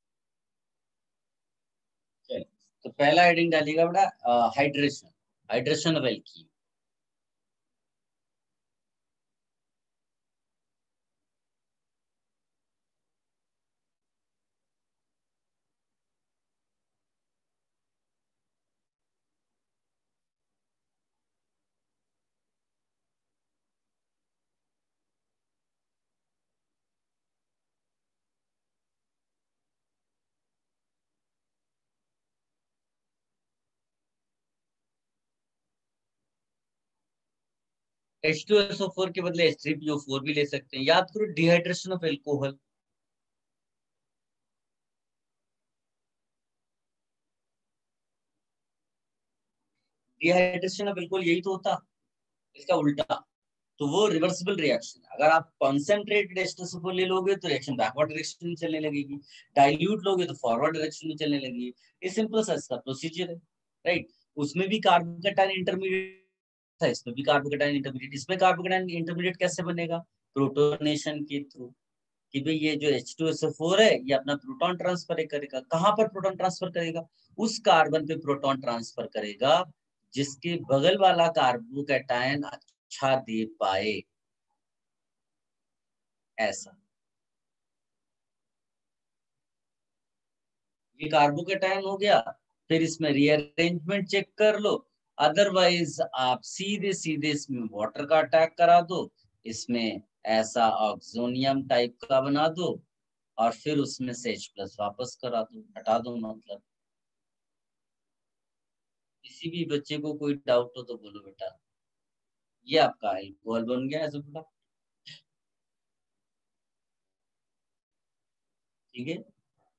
तो पहला हेडिंग डालिएगा बेटा hydration, hydration of alkene. H two S O four के बदले H three P O four भी ले सकते हैं। याद करो dehydration of alcohol, dehydration of alcohol यही तो होता, इसका उल्टा। तो वो रिवर्सिबल रिएक्शन, अगर आप concentrated H two S O four ले लोगे तो रिएक्शन बैकवर्ड डायरेक्शन में चलने लगेगी, डाइल्यूट लोगे तो फॉरवर्ड डायरेक्शन में चलने लगेगी। ये सिंपल सा इसका प्रोसीजर है, राइट। उसमें भी कार्बोकेटाइन इंटरमीडिएट था, इसमें भी कार्बोकेटाइन इंटरमीडिएट। इसमें कार्बोकेटाइन इंटरमीडिएट कैसे बनेगा? प्रोटोनेशन के थ्रू, कि भाई ये जो H two S O four है ये अपना प्रोटॉन ट्रांसफर करेगा। कहां पर प्रोटॉन ट्रांसफर करेगा? उस कार्बन पे प्रोटॉन ट्रांसफर करेगा जिसके बगल वाला कार्बोकेटाइन अच्छा दे पाए, ऐसा। ये कार्बोकेटाइन हो गया, फिर इसमें रीअरेंजमेंट चेक कर लो। अदरवाइज आप सीधे सीधे इसमें वाटर का अटैक करा दो, इसमें ऐसा ऑक्सोनियम टाइप का बना दो, और फिर उसमें से H प्लस वापस करा दो, हटा दो। मतलब किसी भी बच्चे को कोई डाउट हो तो बोलो बेटा। ये आपका अल्कोहल बन गया ऐसा प्रोडक्ट, ठीक है।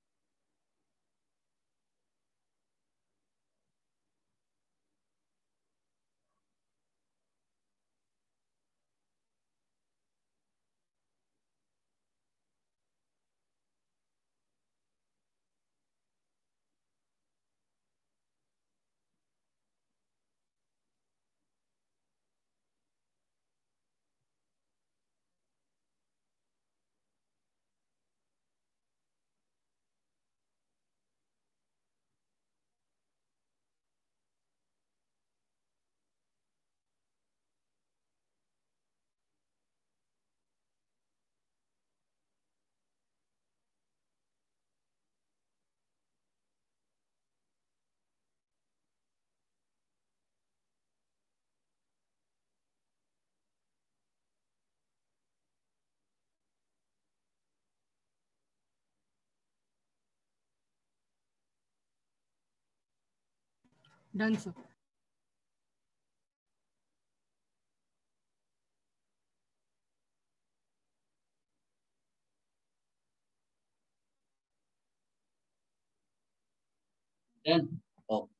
Done sir. डन। ओके,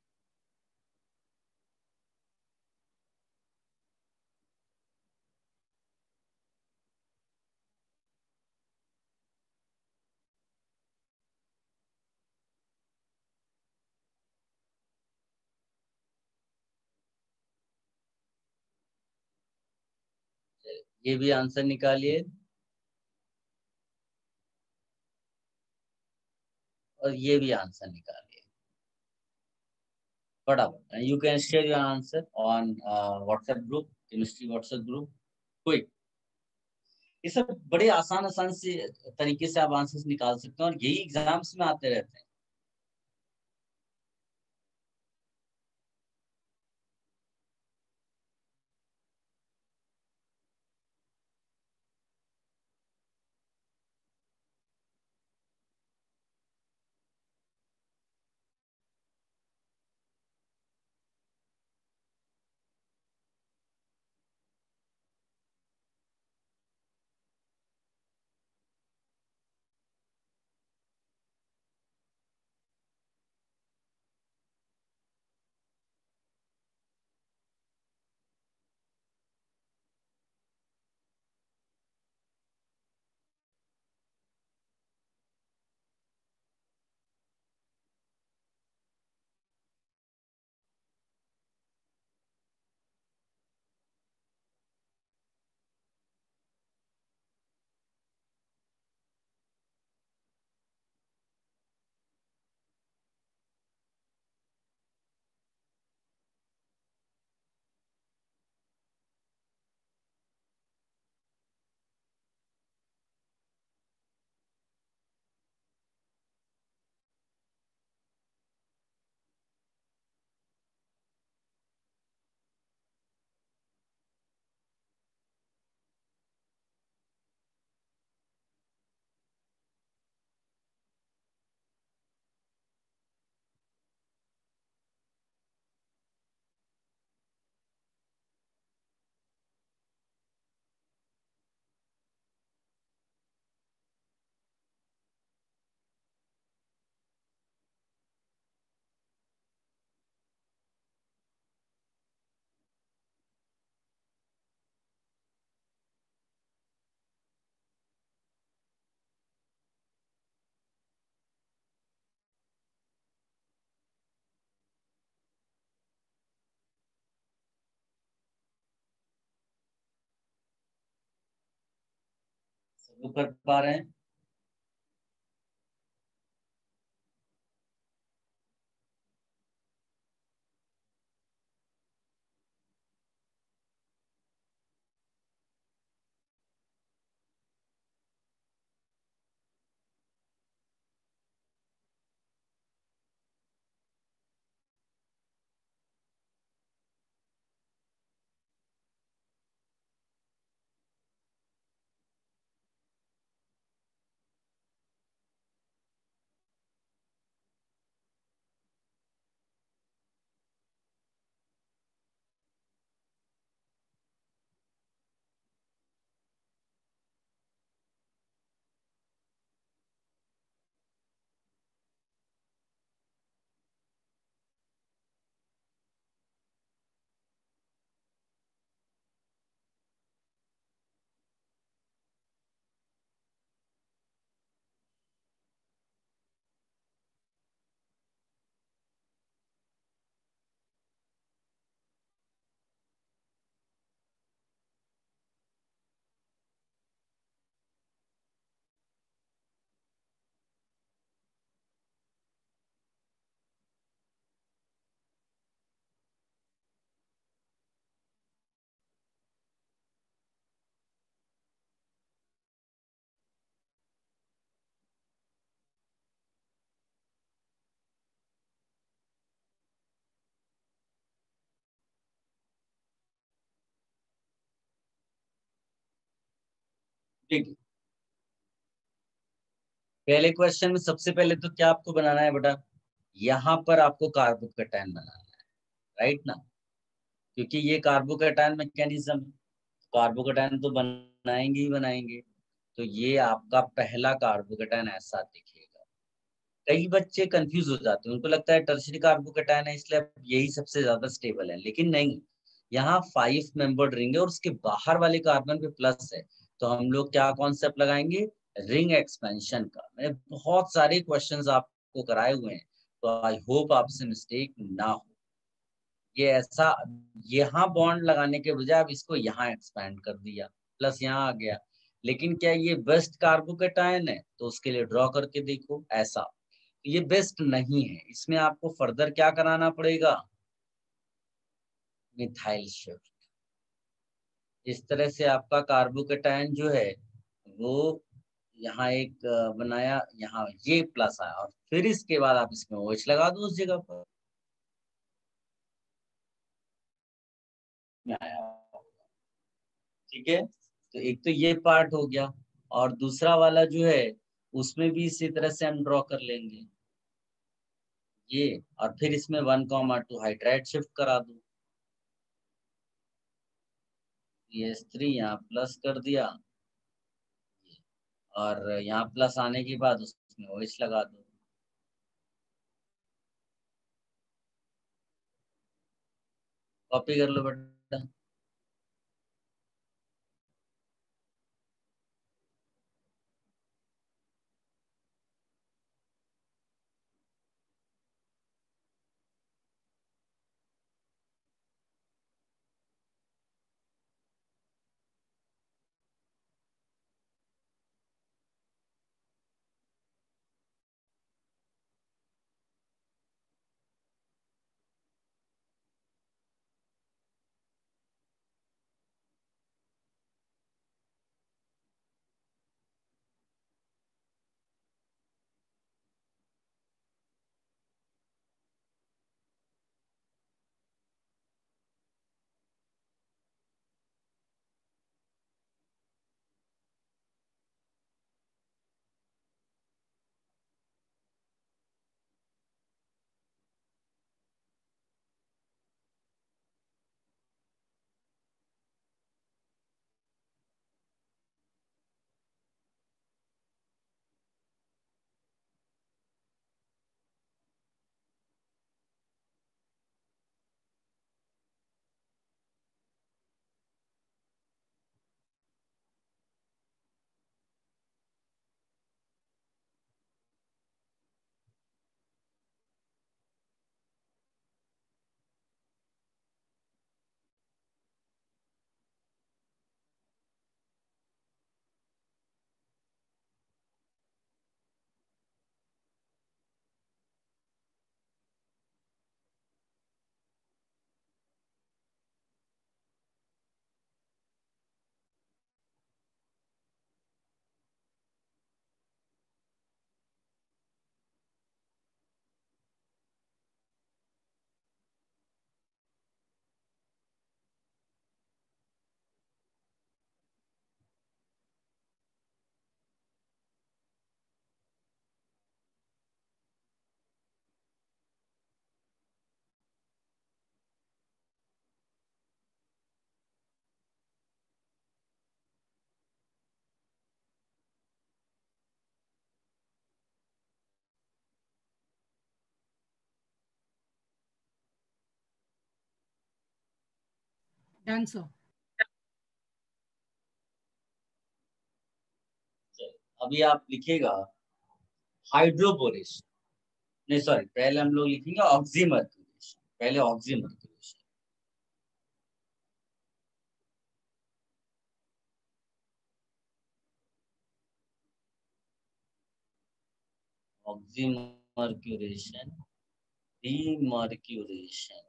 ये भी आंसर निकालिए, और ये भी आंसर निकालिए फटाफट। You can share your answer on WhatsApp group, chemistry WhatsApp group. कोई, ये सब बड़े आसान आसान से तरीके से आप आंसर्स निकाल सकते हैं, और यही एग्जाम्स में आते रहते हैं। वो कर पा रहे हैं? ठीक है। पहले क्वेश्चन में सबसे पहले तो क्या आपको बनाना है बेटा, यहाँ पर आपको कार्बोकैटायन बनाना है, राइट ना, क्योंकि ये कार्बोकैटायन मैकेनिज्म, कार्बोकैटायन तो बनाएंगे ही बनाएंगे। तो ये आपका पहला कार्बोकैटायन ऐसा दिखेगा। कई बच्चे कंफ्यूज हो जाते हैं, उनको लगता है टर्शरी कार्बोकैटायन है इसलिए यही सबसे ज्यादा स्टेबल है, लेकिन नहीं। यहाँ फाइव मेंबर्ड रिंग है और उसके बाहर वाले कार्बन पे प्लस है, तो हम लोग क्या कॉन्सेप्ट लगाएंगे, रिंग एक्सपेंशन का। मैंने बहुत सारे क्वेश्चंस आपको कराए हुए हैं, तो आई होप आपसे मिस्टेक ना हो। ये ऐसा, यहाँ बॉन्ड लगाने के बजाय अब इसको यहाँ एक्सपैंड कर दिया, प्लस यहाँ आ गया। लेकिन क्या ये बेस्ट कार्बोकैटायन है, तो उसके लिए ड्रॉ करके देखो ऐसा। ये बेस्ट नहीं है, इसमें आपको फर्दर क्या कराना पड़ेगा, मिथाइल शिफ्ट। इस तरह से आपका कार्बोकैटायन जो है वो यहाँ एक अ, बनाया, यहाँ ये प्लस आया, और फिर इसके बाद आप इसमें OH लगा दो उस जगह पर, में आया। ठीक है, तो एक तो ये पार्ट हो गया, और दूसरा वाला जो है उसमें भी इसी तरह से हम ड्रॉ कर लेंगे ये, और फिर इसमें one comma two hydride shift करा दो, ये एस थ्री यहाँ प्लस कर दिया, और यहाँ प्लस आने के बाद उसमें OH लगा दो। कॉपी कर लो बेटा। Ten sir. अभी आप लिखेगा हाइड्रोपोरेशन, नहीं सॉरी, पहले हम लोग लिखेंगे ऑक्सीमर्क्यूरेशन, पहले ऑक्सीमर्क्यूरेशन। Oxymercuration, demercuration.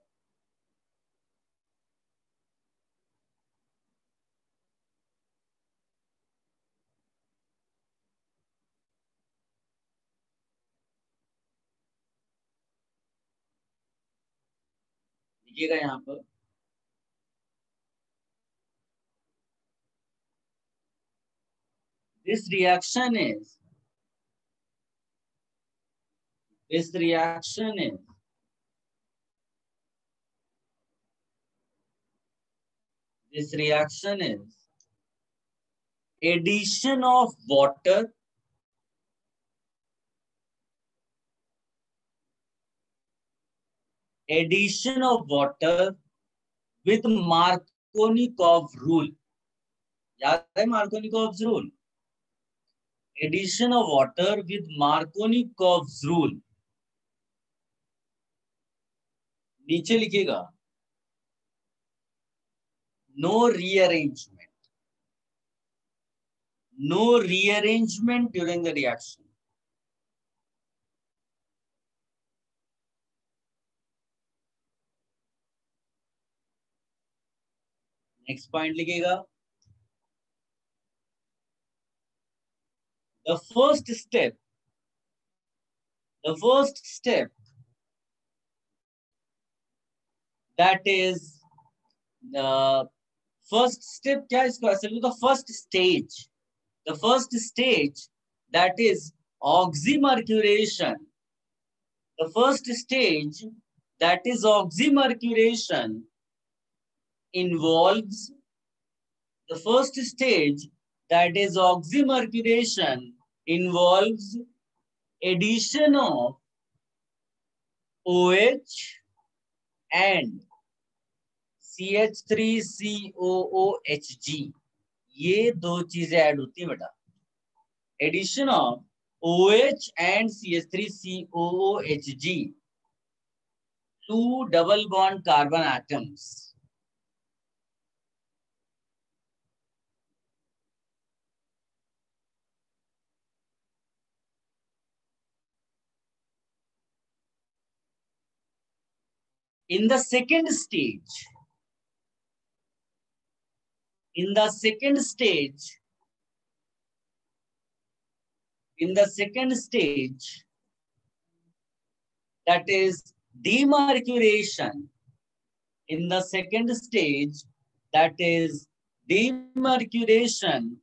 लिखिएगा यहाँ पर this reaction is this reaction is this reaction is addition of water addition of water with Markovnikov rule. याद है Markovnikov's rule? Addition of water with Markovnikov's rule. नीचे लिखिएगा no rearrangement, no rearrangement during the reaction. Next point लिखिएगा the first step, the first step that is the first step क्या इसको ऐसे the first stage, the first stage that is oxymercuration, the first stage that is oxymercuration involves the first stage that is oxymercuration involves addition of OH and C H three C O O H G. ये दो चीजें add होती है बेटा, addition of OH and C H three C O O H G, two double bond carbon atoms. In the second stage, in the second stage, in the second stage, that is demercuration, in the second stage, that is demercuration,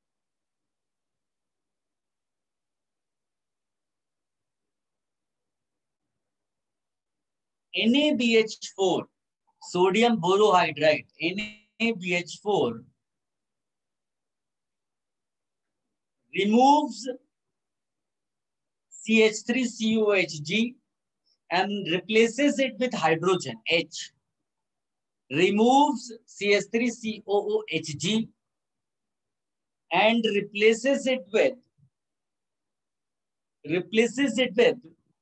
N A B H four, sodium borohydride, N A B H four removes C H three C O H G and replaces it with hydrogen H, removes C H three C O O H G and replaces it with replaces it with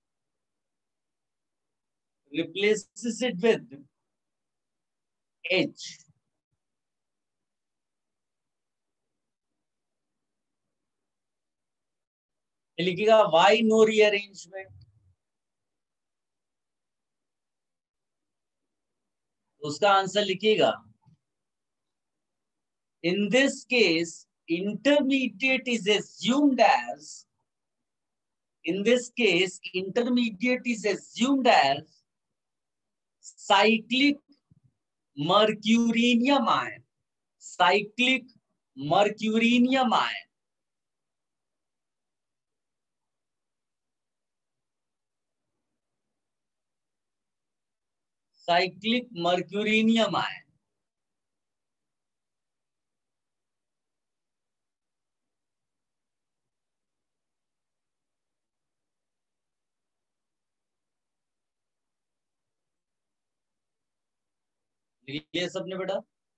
replaces it with H. लिखिएगा why no rearrangement? उसका answer लिखिएगा in this case intermediate is assumed as in this case intermediate is assumed as cyclic mercurinium ion, cyclic mercurinium ion. Cyclic mercurinium ion. ये सबने बेटा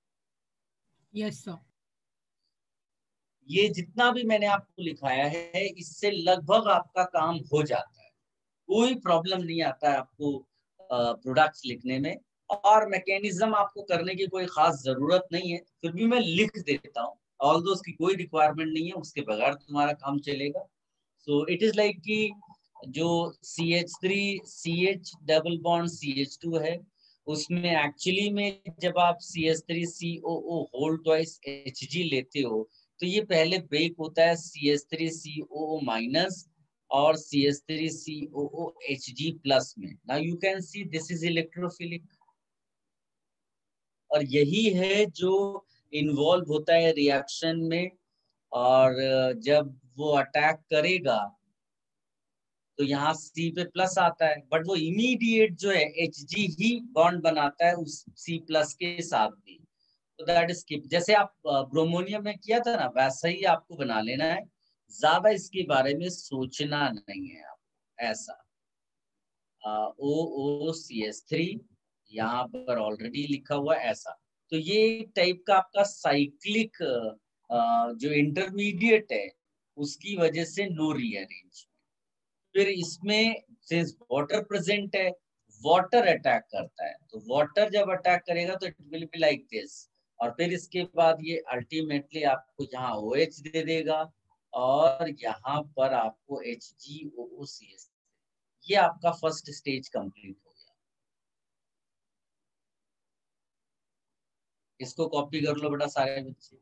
yes sir. ये जितना भी मैंने आपको लिखाया है इससे लगभग आपका काम हो जाता है, कोई प्रॉब्लम नहीं आता है आपको प्रोडक्ट्स लिखने में। और मैकेनिज्म आपको करने की कोई खास जरूरत नहीं है, फिर भी मैं लिख देता हूँ। ऑल्दो उसकी कोई रिक्वायरमेंट नहीं है, उसके बगैर तुम्हारा काम चलेगा। सो इट इज लाइक कि जो C H three C H double bond C H two है, उसमें एक्चुअली में जब आप C H three C O O whole twice H G लेते हो तो ये पहले ब्रेक होता है C H three C O O minus और C H three C O O H G plus में। Now you can see this is electrophilic, और यही है जो इन्वॉल्व होता है रिएक्शन में। और जब वो अटैक करेगा तो यहाँ सी पे प्लस आता है, बट वो इमीडिएट जो है एच जी ही बॉन्ड बनाता है उस सी प्लस के साथ भी। तो दैट इज स्किप, जैसे आप ब्रोमोनियम में किया था ना वैसा ही आपको बना लेना है, ज्यादा इसके बारे में सोचना नहीं है आप। ऐसा ओ ओ सी एस थ्री यहाँ पर ऑलरेडी लिखा हुआ है ऐसा। तो ये टाइप का आपका साइक्लिक जो इंटरमीडिएट है उसकी वजह से नो रीअरेंज। फिर इसमें सिंस वाटर प्रेजेंट है, वाटर अटैक करता है, तो वाटर जब अटैक करेगा तो it will be like this. और फिर इसके बाद ये अल्टीमेटली आपको यहाँ ओ एच दे देगा और यहाँ पर आपको एच जी ओ ओ सी एस। ये आपका फर्स्ट स्टेज कंप्लीट हो गया। इसको कॉपी कर लो बेटा सारे बच्चे।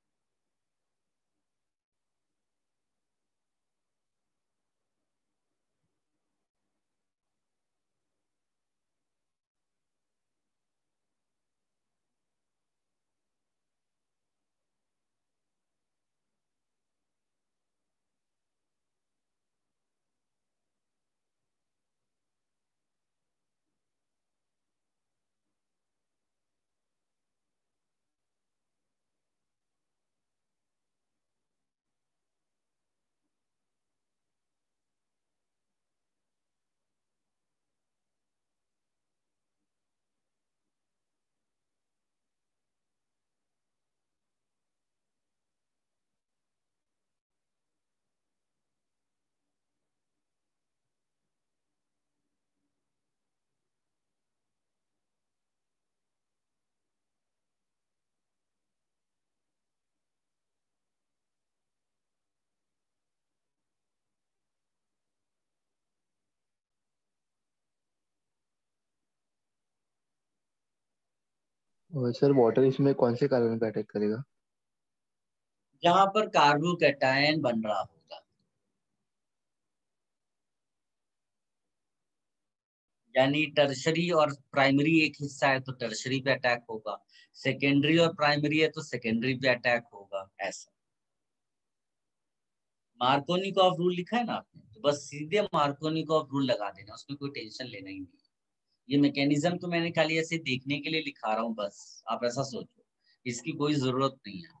और सर वाटर इसमें कौन से कार्बन पे अटैक करेगा? जहां पर कार्बोकैटायन बन रहा होगा, यानी टर्शरी और प्राइमरी एक हिस्सा है तो टर्शरी पे अटैक होगा, सेकेंडरी और प्राइमरी है तो सेकेंडरी पे अटैक होगा। ऐसा मार्कोनिकॉफ रूल लिखा है ना आपने, तो बस सीधे मार्कोनिकॉफ रूल लगा देना, उसमें कोई टेंशन लेना ही नहीं। ये मैकेनिज्म तो मैंने खाली ऐसे देखने के लिए लिखा रहा हूँ बस, आप ऐसा सोचो, इसकी कोई जरूरत नहीं है।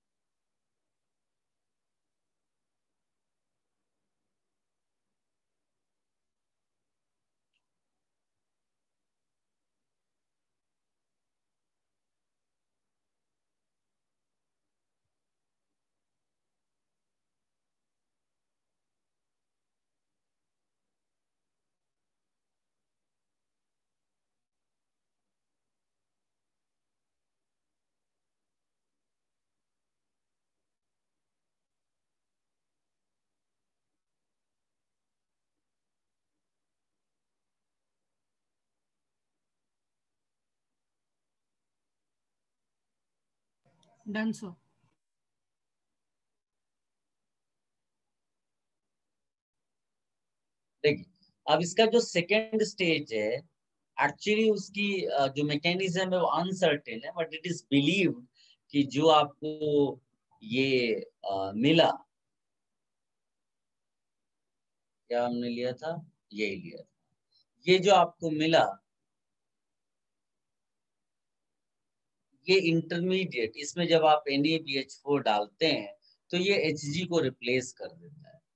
Done sir. देखिए अब इसका जो सेकेंड स्टेज है एक्चुअली उसकी जो मैकेनिज्म है वो अनसर्टेन है, बट इट इज बिलीव कि जो आपको ये आ, मिला, क्या हमने लिया था, यही लिया था, ये जो आपको मिला ये इंटरमीडिएट, इसमें जब आप N A B H four डालते हैं तो ये एच जी को रिप्लेस कर देता है।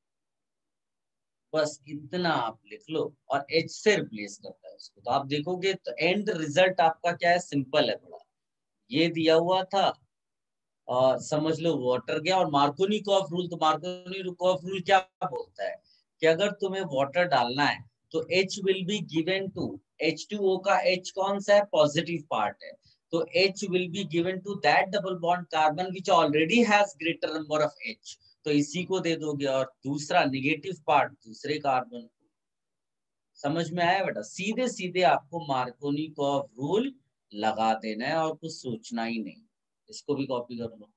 बस इतना आप लिख लो, और एच से रिप्लेस करता है उसको। तो आप देखोगे तो एंड रिजल्ट आपका क्या है, सिंपल है बड़ा। ये दिया हुआ था और समझ लो वाटर गया। और मार्कोनिकॉफ रूल, तो मार्कोनिकॉफ रूल क्या बोलता है कि अगर तुम्हें वाटर डालना है तो H will be given to H two O का H कौन सा है, पॉजिटिव पार्ट है, तो H will be given to that double bond carbon which already has greater number of H, तो इसी को दे दोगे। और दूसरा निगेटिव पार्ट दूसरे कार्बन। समझ में आया बेटा? सीधे सीधे आपको मार्कोनिकॉफ रूल लगा देना है और कुछ सोचना ही नहीं। इसको भी कॉपी कर लो।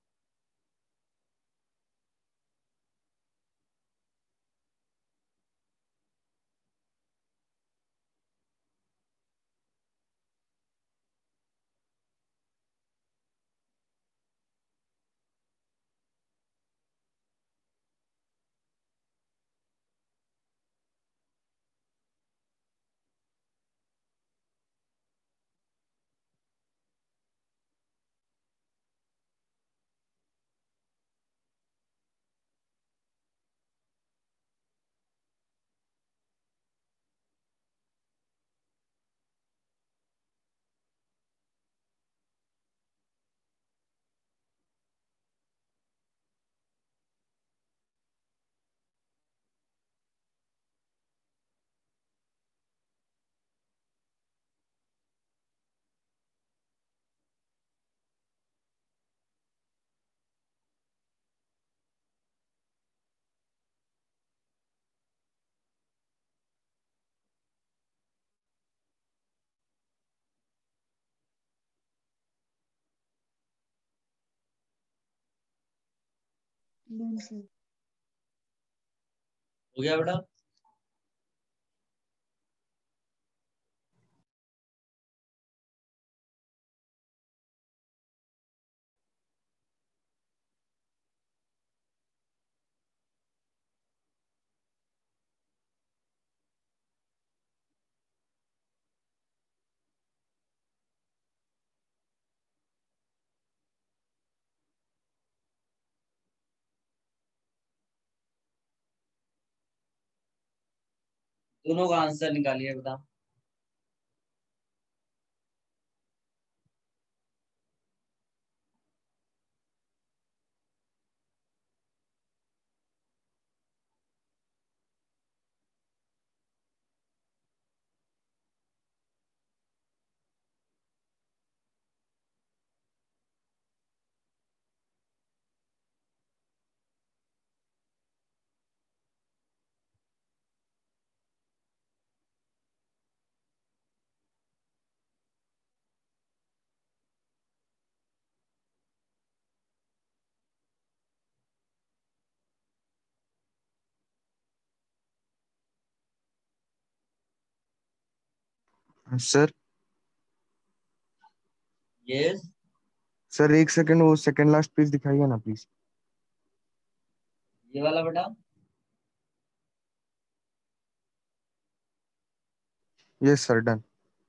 हो गया बेटा? दोनों का आंसर निकालिए बेटा। सर यस, सर एक सेकंड, वो सेकंड लास्ट पेज दिखाइए ना प्लीज। ये वाला बेटा। Yes sir, done.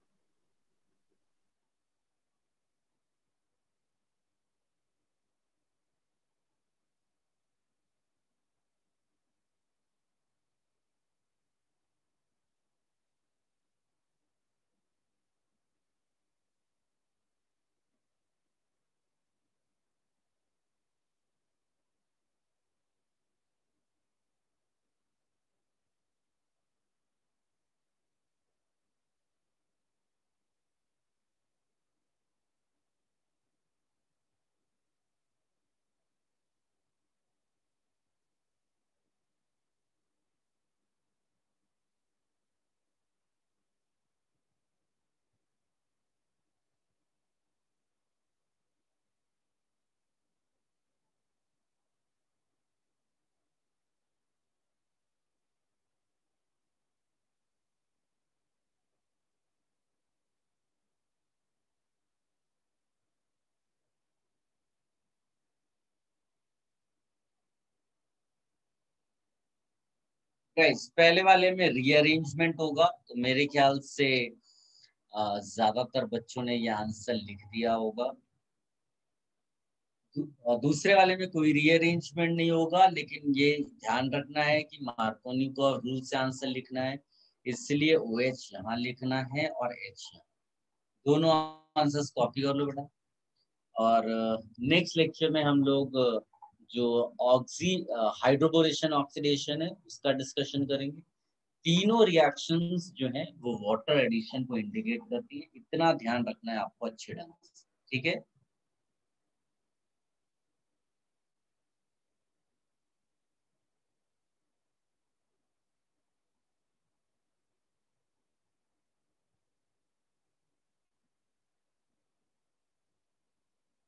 गाइस पहले वाले में रीअरेंजमेंट होगा, तो मेरे ख्याल से अ, ज्यादातर बच्चों ने ये आंसर लिख दिया होगा। दू, अ, दूसरे वाले में कोई रीअरेंजमेंट नहीं होगा, लेकिन ये ध्यान रखना है कि मार्कोनिकॉफ रूल से आंसर लिखना है, इसलिए ओ एच यहाँ लिखना है और एच यहाँ। दोनों आंसर्स कॉपी कर लो बेटा। और नेक्स्ट लेक्चर में हम लोग जो ऑक्सी हाइड्रोबोरेशन ऑक्सीडेशन है उसका डिस्कशन करेंगे। तीनों रिएक्शंस जो हैं वो वाटर एडिशन को इंडिकेट करती है, इतना ध्यान रखना है आपको अच्छे ढंग से, ठीक है।